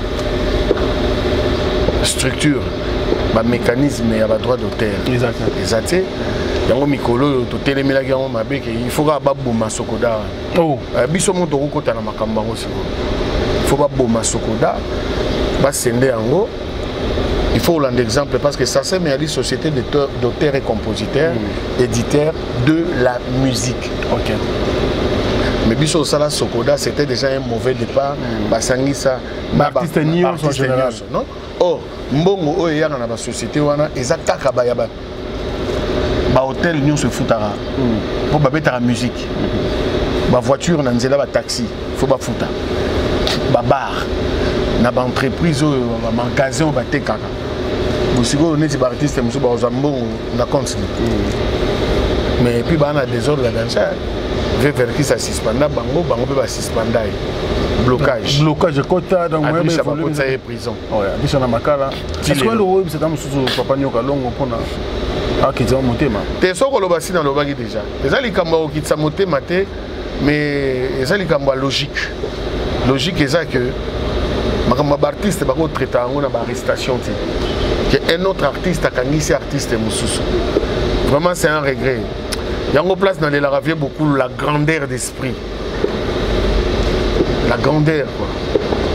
structure ba mécanisme ya ba droit d'auteur exact yango mikolo to telemelaki yango mabeke il faut ka baboma sokoda biso moto kokota na makambo yango siko il faut baboma sokoda basende yango il faut rendre exemple parce que ça c'est mais société d'auteurs et compositeurs éditeurs de la musique mais biso sala sokoda c'était déjà un mauvais départ basangisa artiste nion en général non oh mbongo oyo yana na ba société wana ezakaka ba ya ba hôtel nous se foutara pour babeta musique ba voiture na nzela ba taxi faut ba fouta ba bar na ba entreprise ba magasin ba tekaka busiko on est ba artiste muso ba ozambongo na compte mais puis ba na désordre la danser vers qui ça suspenda bango pe ba suspenda blocage quota donc même ça va être prison ouais biso na makala est-ce que le web c'est un sous papa nyoka longo pona akitsa motema te soko lo basi na lo baki déjà eza likambo okitsa motema te mais eza likambo logique eza que makambo ba artiste bako traiter yango na ba arrestation te que un autre artiste akangisi artiste mususu vraiment c'est un regret yango place dans les laravier beaucoup la grandeur d'esprit la grandeur quoi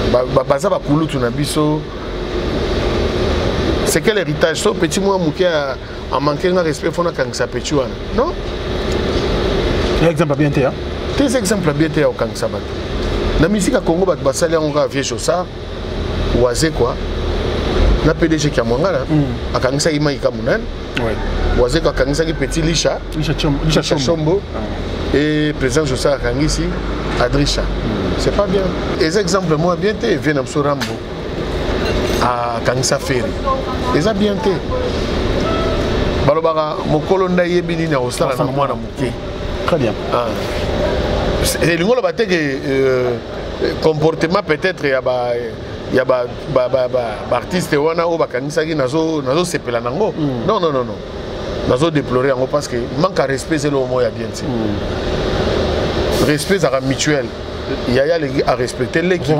baza bakulutu na biso. C'est quel héritage? So petit moi mouké a manqué un respect fona kangisa petit wana. Non? Exemple bien té hein. Des exemples bien té au kangisa bato. Na musique à Congo bat basali on ga vieux chosa. Oazé quoi. Na PDG qui a mangala. A kangisa ima ikamunan. Ouais. Oazé ka kangisa ki petit Lisha. Lisha Chombo. Et président Josa Kangisi Adrisha. C'est pas bien. Les exemples moi bien té viennent sur Rambo. À Kangisa Ferry. Les a bien té. Balobara mokolo na yebini na ostala na mwana muké. Très bien. Et le ngolo baté que comportement peut-être ya ba artiste wana o bakangisa ki nazo sepela nango. Non. Nazo déplorer yango parce que manque de respect c'est le mot ya bien té. Respect ça mutuel. Il y a à respecter l'équipe.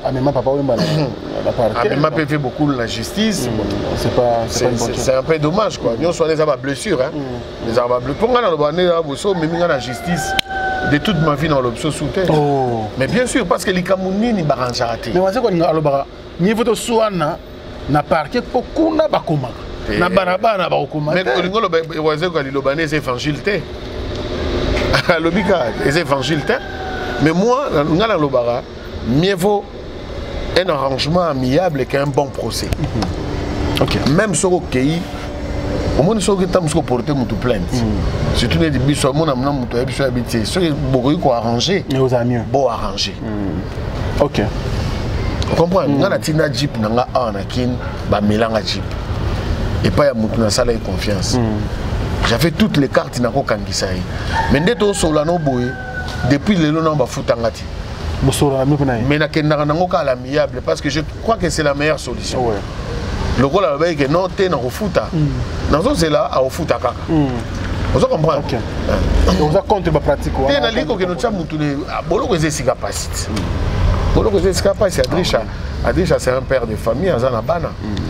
Même peut fait beaucoup de la justice. C'est un peu dommage quoi. Nous sommes des blessures. Les blessures. Pour moi, la justice de toute ma vie dans l'option sous terre. Mais bien sûr, parce que les Camerounais n'y barrent jamais. Mais moi, c'est quoi il faut que soit na parquet pour qu'on a pas comment. Na barabara ba okoma. Mais le voisin quand il lobanais c'est évangile. L'obika c'est évangile. Mais moi, dans l'Obara, mieux vaut un arrangement amiable qu'un bon procès. Même sur le pays, au moins, sur le temps, on peut porter une plainte. Si tu n'es pas dit, on a habité. Si on peut arranger, bon arranger. Ok. Vous comprenez? On a un jeep, on a un mélange jeep. Et pas un mouton, ça a confiance. J'avais toutes les cartes, il n'a pas de mais dès que on a depuis le long, on va foutre en gâti. Mais à l'amiable parce que je crois que c'est la meilleure solution. Le rôle est que non, tu es dans le foot. Dans c'est là, au foot à caca. Vous comprenez? Vous avez compte de la pratique. Tu es dans le que nous avons tous les. Bolo que c'est capacité. Bolo que c'est capacité. Adrisha, c'est un père de famille, Azanabana.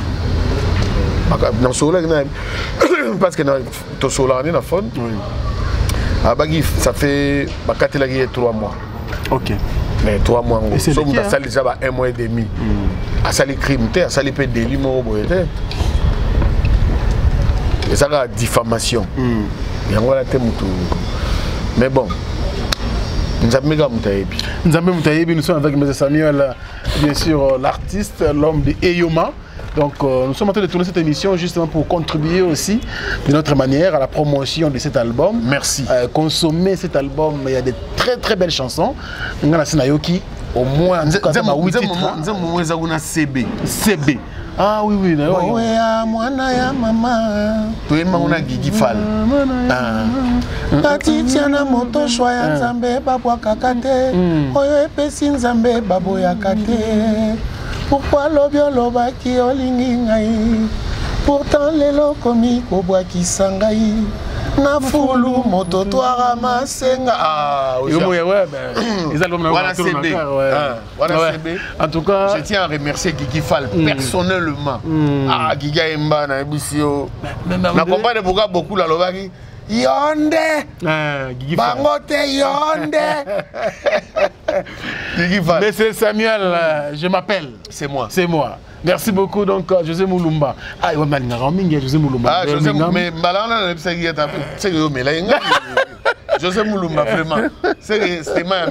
Dans ce rôle, parce que tu es sur la phone. À Bagif, ça fait 3 mois. Ok. Mais 3 mois, on a déjà 1 mois et demi. À ça les crimes, à ça les paix de délit, et ça la diffamation. Mais bon, nous sommes avec M. Samuel, bien sûr, l'artiste, l'homme de Eyoma. Donc nous sommes en train de tourner cette émission justement pour contribuer aussi de notre manière à la promotion de cet album. Merci. Consommer cet album, il y a de très très belles chansons. On a Sinayoki, au moins en tout cas dans 8 titres. CB. Ah oui oui. Mwana ya mama. Toyema on a Gigi Fall. Tatiana moto shwaya nzambe babwa kakate. Oyo epesi nzambe babo ya kate. Pourquoi l'obioloba qui olingi ngai? Pourtant lelo komi kobwa kisangai. Na fulu moto toara masenga. Ah, ouais, ils allons voilà CB. Voilà CB. En tout cas, je tiens à remercier Gigi Fall personnellement. Ah, Giga Emba na bisio. Na comprendre pourquoi beaucoup la lobaki. Yonde Bangote Yonde Monsieur Samuel, je m'appelle. C'est moi. C'est moi. Merci beaucoup donc José Moulumba. Ah, il y a José Moulumba. Ah, José Moulumba. Mais c'est José Moulumba, vraiment. C'est moi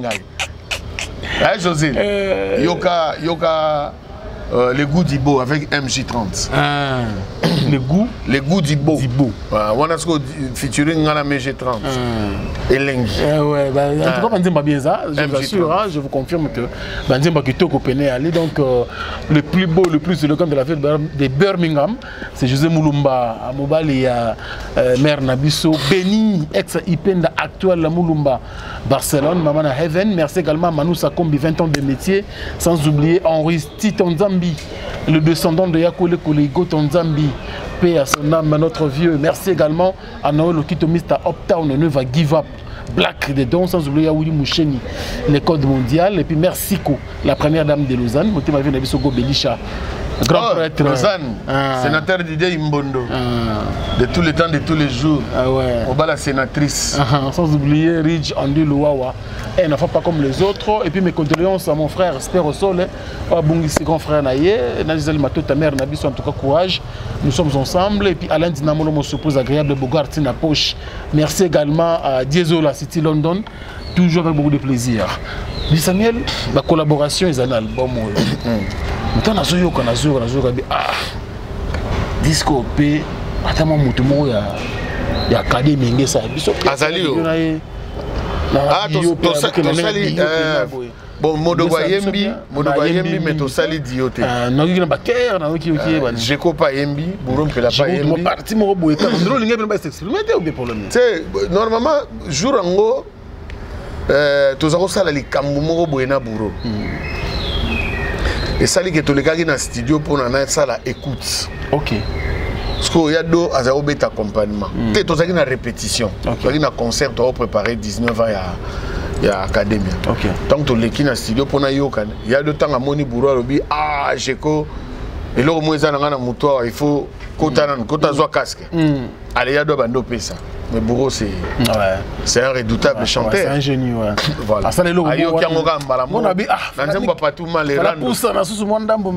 José. Yoka. Les goûts d'Ibo avec MJ30. Les goûts d'Ibo. On a ce qu'on featuring dans la MJ30. Et Lengi. Ouais, en tout cas, Banzemba bien ça. Je vous assure, je vous confirme que Banzemba qui est au Péné Ali. Donc, le plus beau, le plus éloquent de la fête de Birmingham, c'est José Moulumba. À Mobali, il y a Mère Nabiso, Béni, ex-Ipenda actuel la Moulumba, Barcelone, Maman Heaven. Merci également à Manu Sakombi, 20 ans de métier. Sans oublier Henri Titonzambi, le descendant de Yakole Kolego Tonzambi, paix à son âme, à notre vieux. Merci également à Noël Okitomista Uptown, ne va give up. Black des dons, sans oublier Yaouli Moucheni, les codes mondiales. Et puis merci, la première dame de Lausanne, Moté Mavi Nabisogo Belisha. Grand prêtre. Lausanne, sénateur Didier Imbondo. De tous les temps, de tous les jours. Ah ouais. Au bas la sénatrice. Sans oublier Ridge Andy Louawa. Elle ne fait pas comme les autres. Et puis mes condoléances à mon frère Esther Osole. Bungisi grand frère Naye. Nazizali Mato, ta mère Nabiso, en tout cas courage. Nous sommes ensemble. Et puis Alain Dinamolo, mon suppose agréable Bogart Tina Poche. Merci également à Diesola City London. Toujours avec beaucoup de plaisir. Dis Samuel, la collaboration est un album. Maintenant, disco P, attends il y a Académie ça. Azali. Ah, bon, Modoba Yembi, mais tu sali diote. Non, il y a pas cœur, non, qui je copa Yembi, Bouron peut la pas Yembi. Mon parti mon robot est drôle, il n'y a pas s'exprimer ou bien problème. C'est normalement jour en haut, tous avons ça les cambo boena bourreau. Et ça, les tous les gars qui dans le studio pour nous ça la écoute. Ok. Parce qu'il y a deux bêta accompagnement. Tu as une répétition. Tu as un concert, tu as préparé 19 ans il y a Académie. Tant que tu es dans le studio pour nous, il y a deux temps à Moni Bourreau, ah, j'ai quoi. Et là, au moins, il faut que tu aies un casque. Allez, il y a deux bandes de ça. Mais Bourreau, c'est un redoutable chanteur. C'est un génie, ouais. Voilà. Ça, les logos. On a dit, ah, pas tout mal les rendre. Ça pousse dans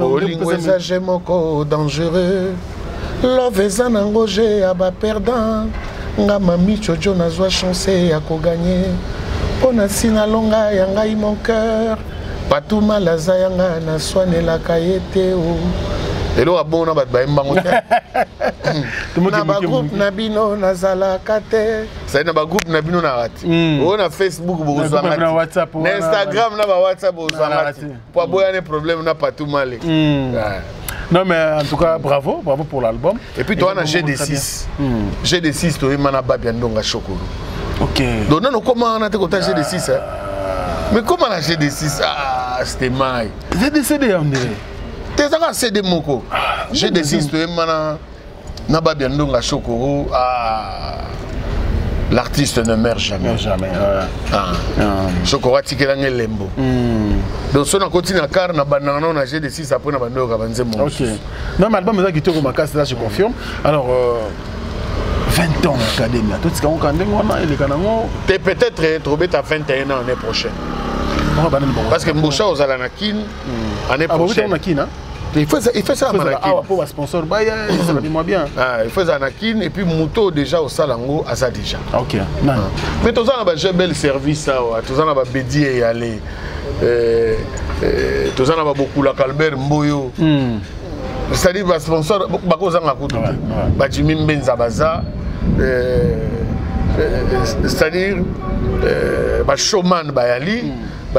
dangereux. Loveza nangoje aba perdant. Nga mami chojo nazwa chance ya ko gagner. Pona sina longa ya ngai mon cœur. Pas tout mal aza yanga na soine la kayete o. Elo abona bat ba mbango te. Na ba groupe na bino nazala kate. Ça na ba groupe na bino na rati. O na Facebook bo zanga. Na WhatsApp, na Instagram na ba WhatsApp bo zanga. Pour boya ne problème na pas tout mal. Non mais en tout cas bravo pour l'album. Et puis toi on a GD6. GD6 toi mana babia ndonga chokoro. OK. Donc non comment on a te côté GD6 hein? Mais comment la GD6 ah c'était mal. GD on dirait. T'es ça CD moko. GD6 toi mana na babia ndonga chokoro ah l'artiste ne meurt jamais. Jamais. Chokora tikelanga lembo. Donc si on continue à car na banana on a GD6 après na bando ka banze mon. OK. Non mais l'album est qui tourne ma casse là je confirme. Alors 20 ans d'académie. Tout ce qu'on connaît on a les canamo. T'es peut-être trouvé ta 21 ans l'année prochaine. Parce que Mboucha aux Alanakin année prochaine. Il fait ça à Manakin. Ah, pour un sponsor, ça va bien bien. Il fait ça à Anakin et puis Mouto déjà au Salango à ça déjà. Ok. Mais tous en a un bel service, tous en a Bédi et aller. Tous en a beaucoup la Calbert Mboyo. C'est-à-dire que sponsor, beaucoup en a coûté. Bajimi Benzabaza. C'est-à-dire Showman Bayali.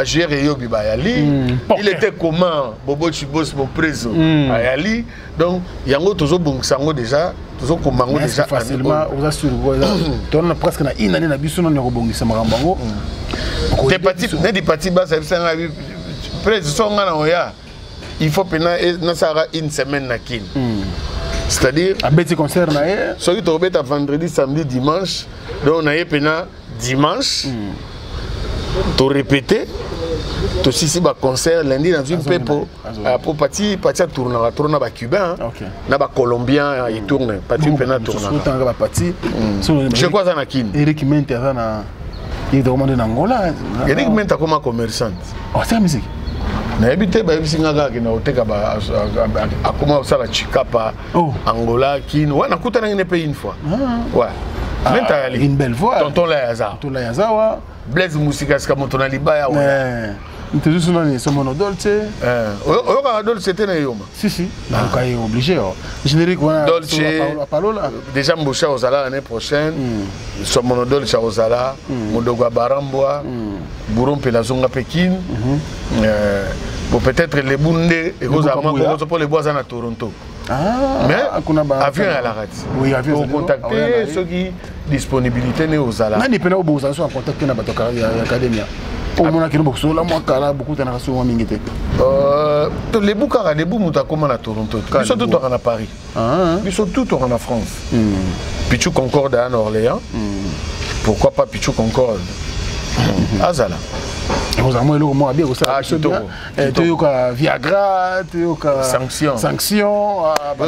Il était comment Bobo Chibos mon préso Ayali donc yango tozo bongsango déjà tozo komango déjà facilement aux assure on a presque na une année na biso non ko bongisa makambango des petits bas ça préso songa na oya il faut pena na sara une semaine na kin c'est-à-dire un petit concert na so qui to beta vendredi samedi dimanche donc on a pena dimanche to répéter to sisi ba concert lundi dans une pepo pour partir tourner ba cubain na ba colombien il tourne partir pena tourner ba parti je crois ça na kin Eric Menta na il demande en Angola Eric Menta comme commerçant c'est la musique na habité ba bisinga ga na oteka ba akoma sala chikapa Angola kin wa na kutana ne pays une fois ouais Menta une belle voix tonton la yaza Blaise Moussika Skamontona Libaya ouais tu juste non c'est mon Dolce Dolce c'était na yoma si donc il est obligé générique voilà Dolce déjà Mboucha Ozala l'année prochaine sur mon Dolce Ozala Modogwa Baramboa Bouron Pelazonga Pékin bon peut-être les Bunde et pour les bois à Toronto. Mais avion à la radio. Oui, avion. Pour contacter ceux qui disponibilité né aux ala. Nani pena oboza so contacter na bato ya académie. Au mona kino bokso la moi kala beaucoup tana so mingite. Les boucara les bou muta comme à Toronto. Ils sont tout en Paris. Ils sont tout en France. Pichou Concorde à Orléans. Pourquoi pas Pichou Concorde? Azala. Vous avez moi bien ça. Tu as Viagra, tu as sanction. Sanction.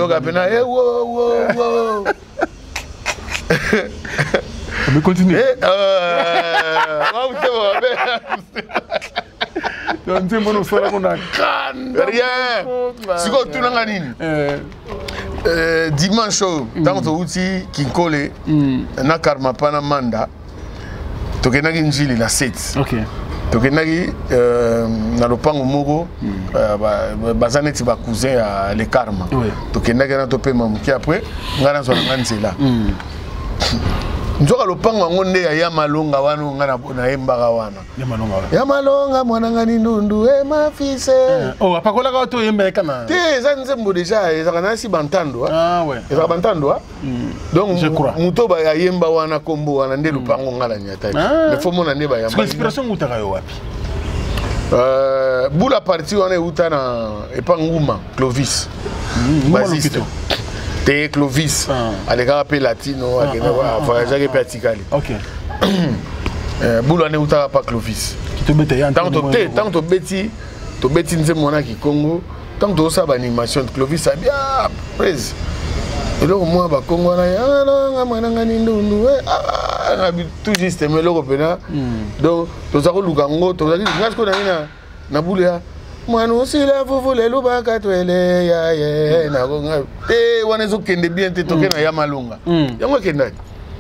Mais continue. Dimanche, tant que outil qui colle, na karma pana manda, tu connais une gile la 7. Ok. Tu connais na lopango moko, bazaneti ba cousin à le karma. Tu connais na topé mamuki après, ngana zo ngana là. Njoka lopango ngonde ya malonga wanu ngana na embaka wana. Ya malonga mwana ngani ndundu ma fils. Oh apakola ka to yemba kana. Te za nzembo déjà ezaka si bantando. Ah ouais. Ezaka bantando. Donc je crois. Muto ba ya yemba wana kombo wana nde lopango ngala nyata. Mais faut mona ne ba yamba. Inspiration ngutaka yo wapi? Bula partie wana utana epanguma Clovis. Basiste. Te Clovis, avec un peu latino, avec un peu atikali. Ok. Boulane ou t'as pas Clovis. Tant que Betty, to Betty Nzemona qui Congo, tant que ça animation de Clovis a bien prise. Et donc moi ba Congo na ya mwana ndundu tout juste mais l'européen. Donc to za ko lukango, to za ki ngasko na boulia. Mwana usila vuvu lelo baka twele ya ye na gonga te wana zo kende bien te toke na ya malunga yango kenda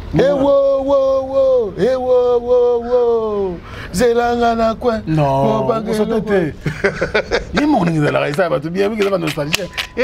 wo zelanga na kwa non te ni moni de la raisa ba tu bien que ça nostalgie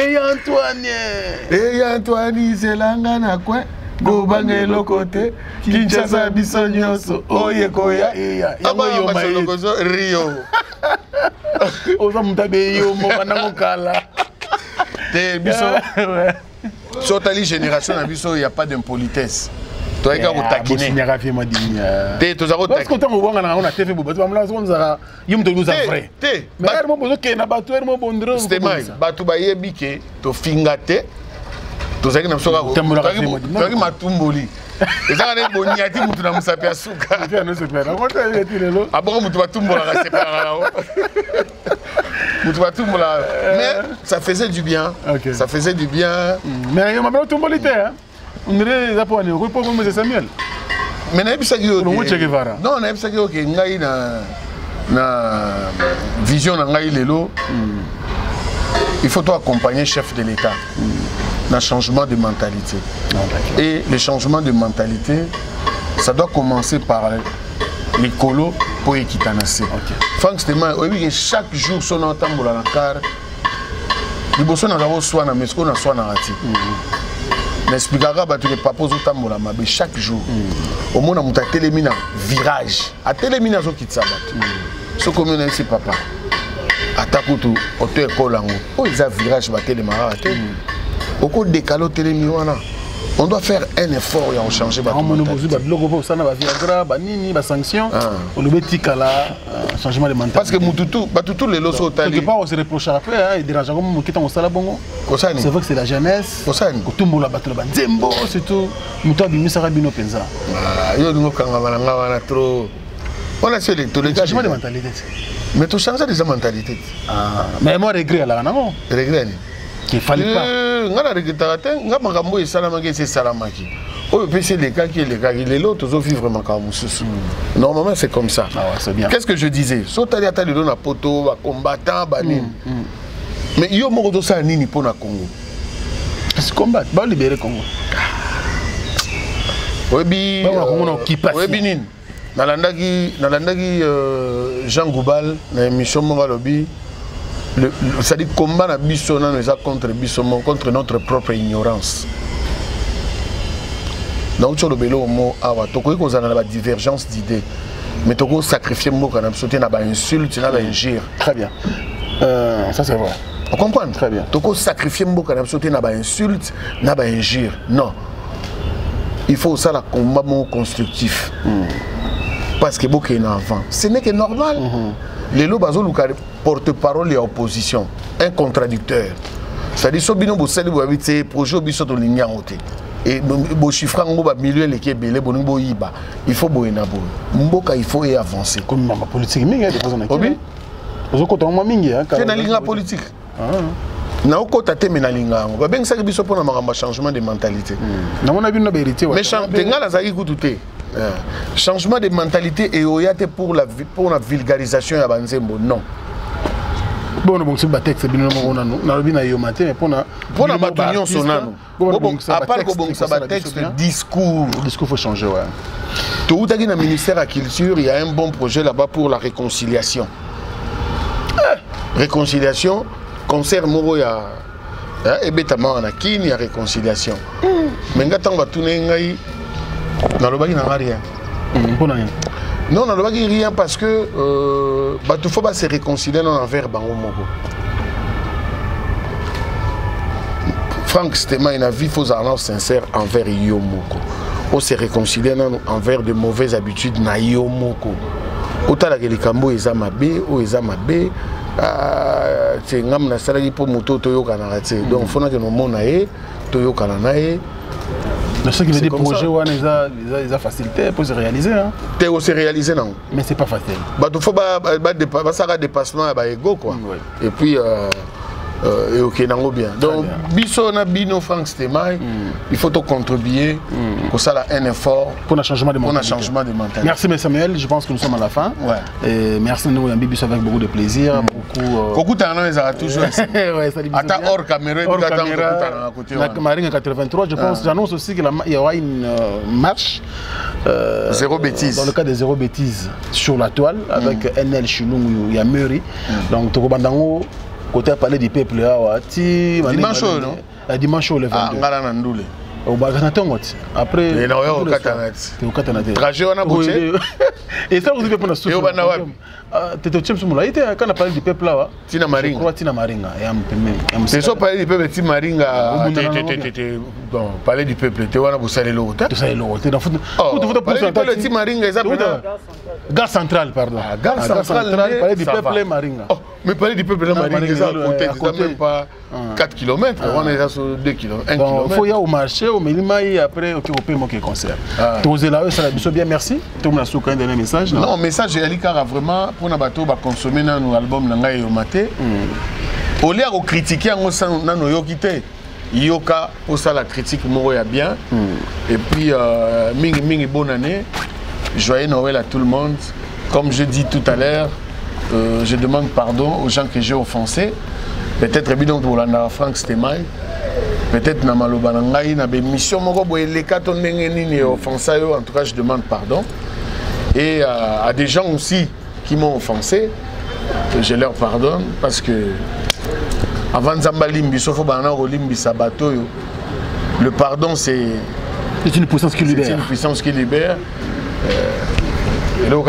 Antoine zelanga na kwa go bangelo kote Kinshasa biso nyoso oye koya yango yo mayekozo Rio oza mutabe yo mokana kala te biso sotali génération na biso il y a pas d'impolitesse toi ka kotakine te toza ko parce que tant on na on a TV bobo tu mla on zara yum de nous vrai te mais mo bozo ke na batu mo bondro stemai batu ba yebike to fingate toza ki na biso ka ko matumboli ezaka ne bonyati mutu na musapi asuka aboko mutu batumbola ka separa mutu batumbola mais ça faisait du bien ça faisait du bien mais yo mama tumboli te on dirait za po ne ko po mo Samuel mais na ebisa ki yo non na ebisa ki yo ke ngai na vision na ngai lelo il faut toi accompagner chef de l'État dans le changement de mentalité. Et le changement de mentalité, ça doit commencer par les colos pour équitanasser. Franck Stéman, chaque jour, son entend dans la car, les bossons n'ont soit na mesco, na soit na rati. N'expliquera pas que les papas ont tambola, mais chaque jour, au moins on a télémina virage, à télémina zo kitsa bat. Ce comme on c'est papa. Atakutu, auto école en haut. Oh ils a virage batté les marats. Au cours des calots télémiwana, on doit faire un effort et on change de changement de mentalité. Parce que Moutoutou les losos quelque part on se reproche après, il dérange comme qui t'en sala bongo. C'est vrai que c'est la jeunesse. Tout le monde la battre le banzembo, c'est tout. Moutou bimisa rabino penza. Yo nous kanga balanga wana trop. On a fait les changement de mentalité. Mais tu changes déjà mentalité. Mais moi regret là non. Regret. Qu'il fallait pas. Ngana regretata nga makambo esalamaki c'est salamaki. Oh puis c'est les cas qui les autres ont vivre vraiment normalement c'est comme ça. Ah ouais, c'est bien. Qu'est-ce que je disais? Sotali atali do na poto ba combattant ba nini. Mais yo moko do sa nini pour na Congo. C'est combat, ba libérer Congo. Webi ba Congo na occupation. Webi nini? Nalandaki Jean Goubal na émission Mongalobi. C'est-à-dire combat na biso na nous contre biso contre notre propre ignorance. Donc tu as le bélo mot awa to ko kozana la divergence d'idées mais to ko sacrifier mot kana sauter na ba insulte na ba injure. Très bien. Ça c'est vrai. On comprend très bien. To ko sacrifier mot kana sauter na ba insulte na ba injure. Non. Il faut ça la combat mot constructif. Parce que beaucoup est en avant. Ce n'est que normal. Les lots bazo luka porte-parole et opposition, un contradicteur. C'est-à-dire que si vous avez un projet, vous avez un et bon chiffre en bas milieu les kébélé bon bo yiba il faut boyena bo mboka il faut y avancer comme ma politique mingi des choses obi ozo kota moi mingi hein c'est na linga politique na okota te mena linga ngo ben ça biso pona makamba changement de mentalité na mona bino ba héritier mais tenga la zaki kututé changement de mentalité et oyate pour la vulgarisation ya banzembo non. Bon, bon, c'est un texte, bien on a bien eu matin, mais pour la bataillon sonano. À part que bon, ça va texte, discours. Le discours faut changer, ouais. Tout à l'heure, ministère de la Culture, il y a un bon projet là-bas pour la réconciliation. Réconciliation, concert Moro, il y a Ebetama en Akin, il y a réconciliation. Mais quand on va tourner, dans le bas, il n'y a rien. Non, on n'a rien parce que il faut se réconcilier envers Bango Moko. Franck Stéma, il a vu faut être sincère envers Yomoko. On se réconcilier envers de mauvaises habitudes na Yomoko. Autant que les Cambo ils ont mabé ou ils ont mabé. C'est ngam na salari pour moto toyo kanarate. Donc faut que nous monae toyo kananae. Mais ce qui veut dire que les projets ils ont facilité pour se réaliser. Hein. Pour se réaliser, non. Mais c'est pas facile. Il faut un dépassement à ego, quoi. Et puis, et ok, non, bien. Donc, biso na bino Franck Stéma, il faut contribuer pour ça un effort pour un changement de mentalité. Merci, M. Samuel. Je pense que nous sommes à la fin. Ouais. Et merci nous Yambi biso avec beaucoup de plaisir, beaucoup de toujours. Ouais, ça dit bien. Hors caméra, Marine 83, je pense, j'annonce aussi qu'il y aura une marche zéro bêtise. Dans le cas de zéro bêtise sur la toile avec NL Chulung Yamuri. Donc Tokobandango côté palais du peuple dimanche non dimanche le 22 ngala na ndule au bagatongot après et na yo katanati trajet wana boche et ça vous avez pour la souffle t'étais au sur moulaïté quand on a parlé du peuple là tina maringa je crois tina maringa et c'est ça parler du peuple tina maringa bon parler du peuple te wana bosale lo ta to sale lo te dans foot pour tina maringa ça gare centrale pardon gare centrale parler du peuple maringa mais parler du peuple maringa ça à côté même pas 4 km on est sur 2 km 1 km il faut y aller au marché au minima et après au payer mon concert to là ça la bien merci tout le monde a souka un dernier message non message ali car vraiment pour na bato ba consommer na no album na ngai yo maté au lieu de critiquer na no yo kité yoka pour ça la critique moro ya bien et puis mingi bonne année joyeux Noël à tout le monde comme je dis tout à l'heure je demande pardon aux gens que j'ai offensés peut-être bidon pour la Franck Stéma peut-être na maloba na ngai na be mission moko boye les kato ndenge nini offensa yo en tout cas je demande pardon et à des gens aussi qui m'ont offensé je leur pardonne parce que avant Nzamba limbi sofo bana limbi sabato yo le pardon c'est une puissance qui libère. C'est une puissance qui libère. Et là,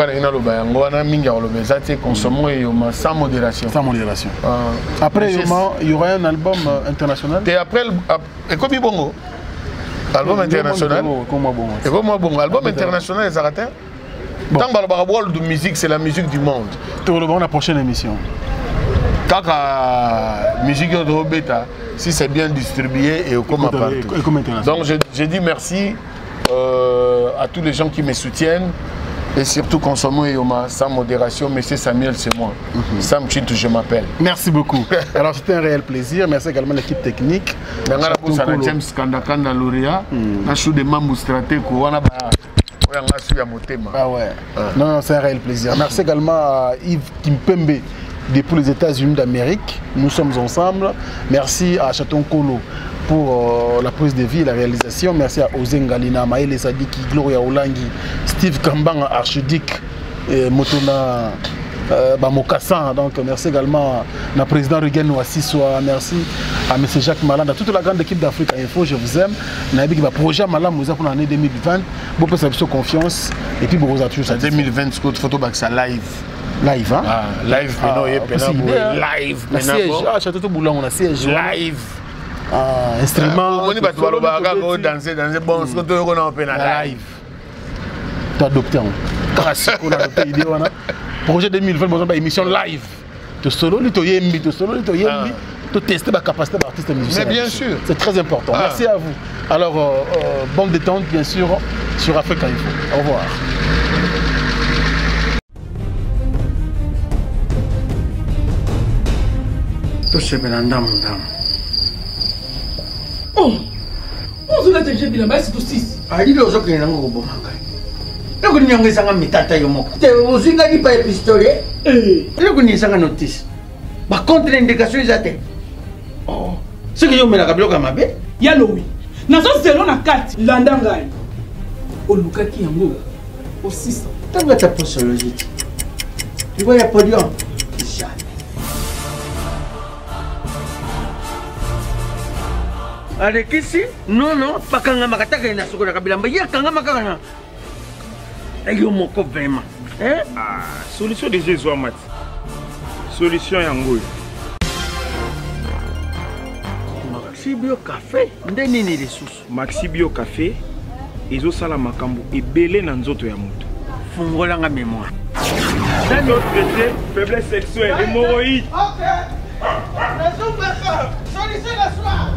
consommons sans modération. Sans modération. Après, il y aura un album international. Et après, comme bongo. Album international. Et comme bon, album international, les arrêtés. Tant que de musique, c'est la musique du monde. Pour la prochaine émission. Kaka musique de bêta, si c'est bien distribué et comme partout. Donc je dis merci à tous les gens qui me soutiennent. Et surtout consommons sans modération, monsieur Samuel, c'est moi. Sam Chitou, je m'appelle. Merci beaucoup. Alors c'était un réel plaisir. Merci également à l'équipe technique. James Kandakanda Lauréat, je des membres stratégiques. Ah ouais. Non, c'est un réel plaisir. Merci également à Yves Kimpembe depuis les États-Unis d'Amérique. Nous sommes ensemble. Merci à Chaton Kolo pour la prise de vie et la réalisation. Merci à Ozengalina, Maëlle Sadiki, Gloria Olangi, Steve Kambang, Archidic, Motona Mokassan. Donc merci également à président Rugen Ouassissoa. Merci à M. Jacques Maland, à toute la grande équipe d'Afrique Info. Je vous aime. Nous avons un projet Maland pour l'année 2020. Vous pouvez avoir confiance. Et puis, vous avez toujours 2020, c'est photo ça live. Live, hein? Live, live. Ah, Château Boulan, on a siège. Live. Instrument. On va danser bon, live. Tu as adopté projet 2020, émission live. Tu solo, tu yembi. de tester la capacité d'artiste musicien. Mais bien sûr. C'est très important. Merci à vous. Alors, bonne détente, bien sûr, sur Africa Info. Au revoir. tosepela ndamu ozula teje bilamba esi tosisi alili ozokende nango koboma ngai eloko esanga mitata yo moko te ozinga lipa ya pistolet eloko esanga notice bacontre indication eza te soki yomelaka biloko ya mabe ya lowi nazozelo na kati landa ngai olukaki yango osisa ntango ata posologie te libo ya podium alekisi nono pakanga makataka na soko na kabilamba ye kanga makaka na ayo moko vraiment solution de Jésus amati solution yango Maxi Bio Café nde nini lisusu Maxi Bio Café ezosala makambo ebele na nzoto ya moto fungolanga mémoire nani traité faiblesse sexuelle hémorroïde solution la soir.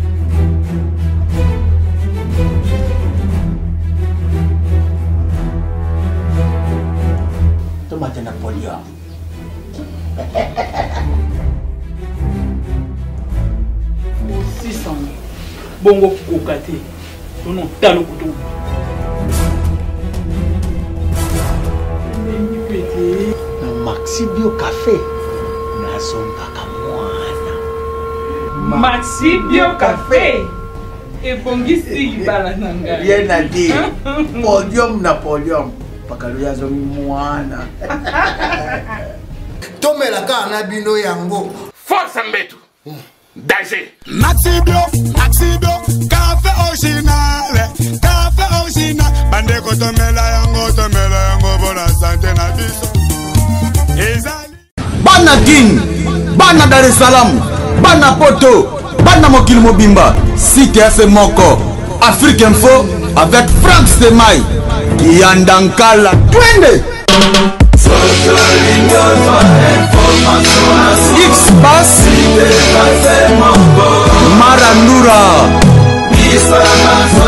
Tomate Napoléon. bongo kokate tono talo kutu Maxi Bio Café nazombaka mwana Maxi Bio Café ebongisi libala na ngai rien à dire podium Napoléon pakalo azomi mwana tomelaka na bino yango force mbetu danger Maxi Bio café original bande ko tomela yango bona santé na biso ezali bana King bana Dar es Salaam bana Poto bana mokili mobimba site FM moko Afrique Info avec Franck Semai Yandankala twende X-Bass Marandura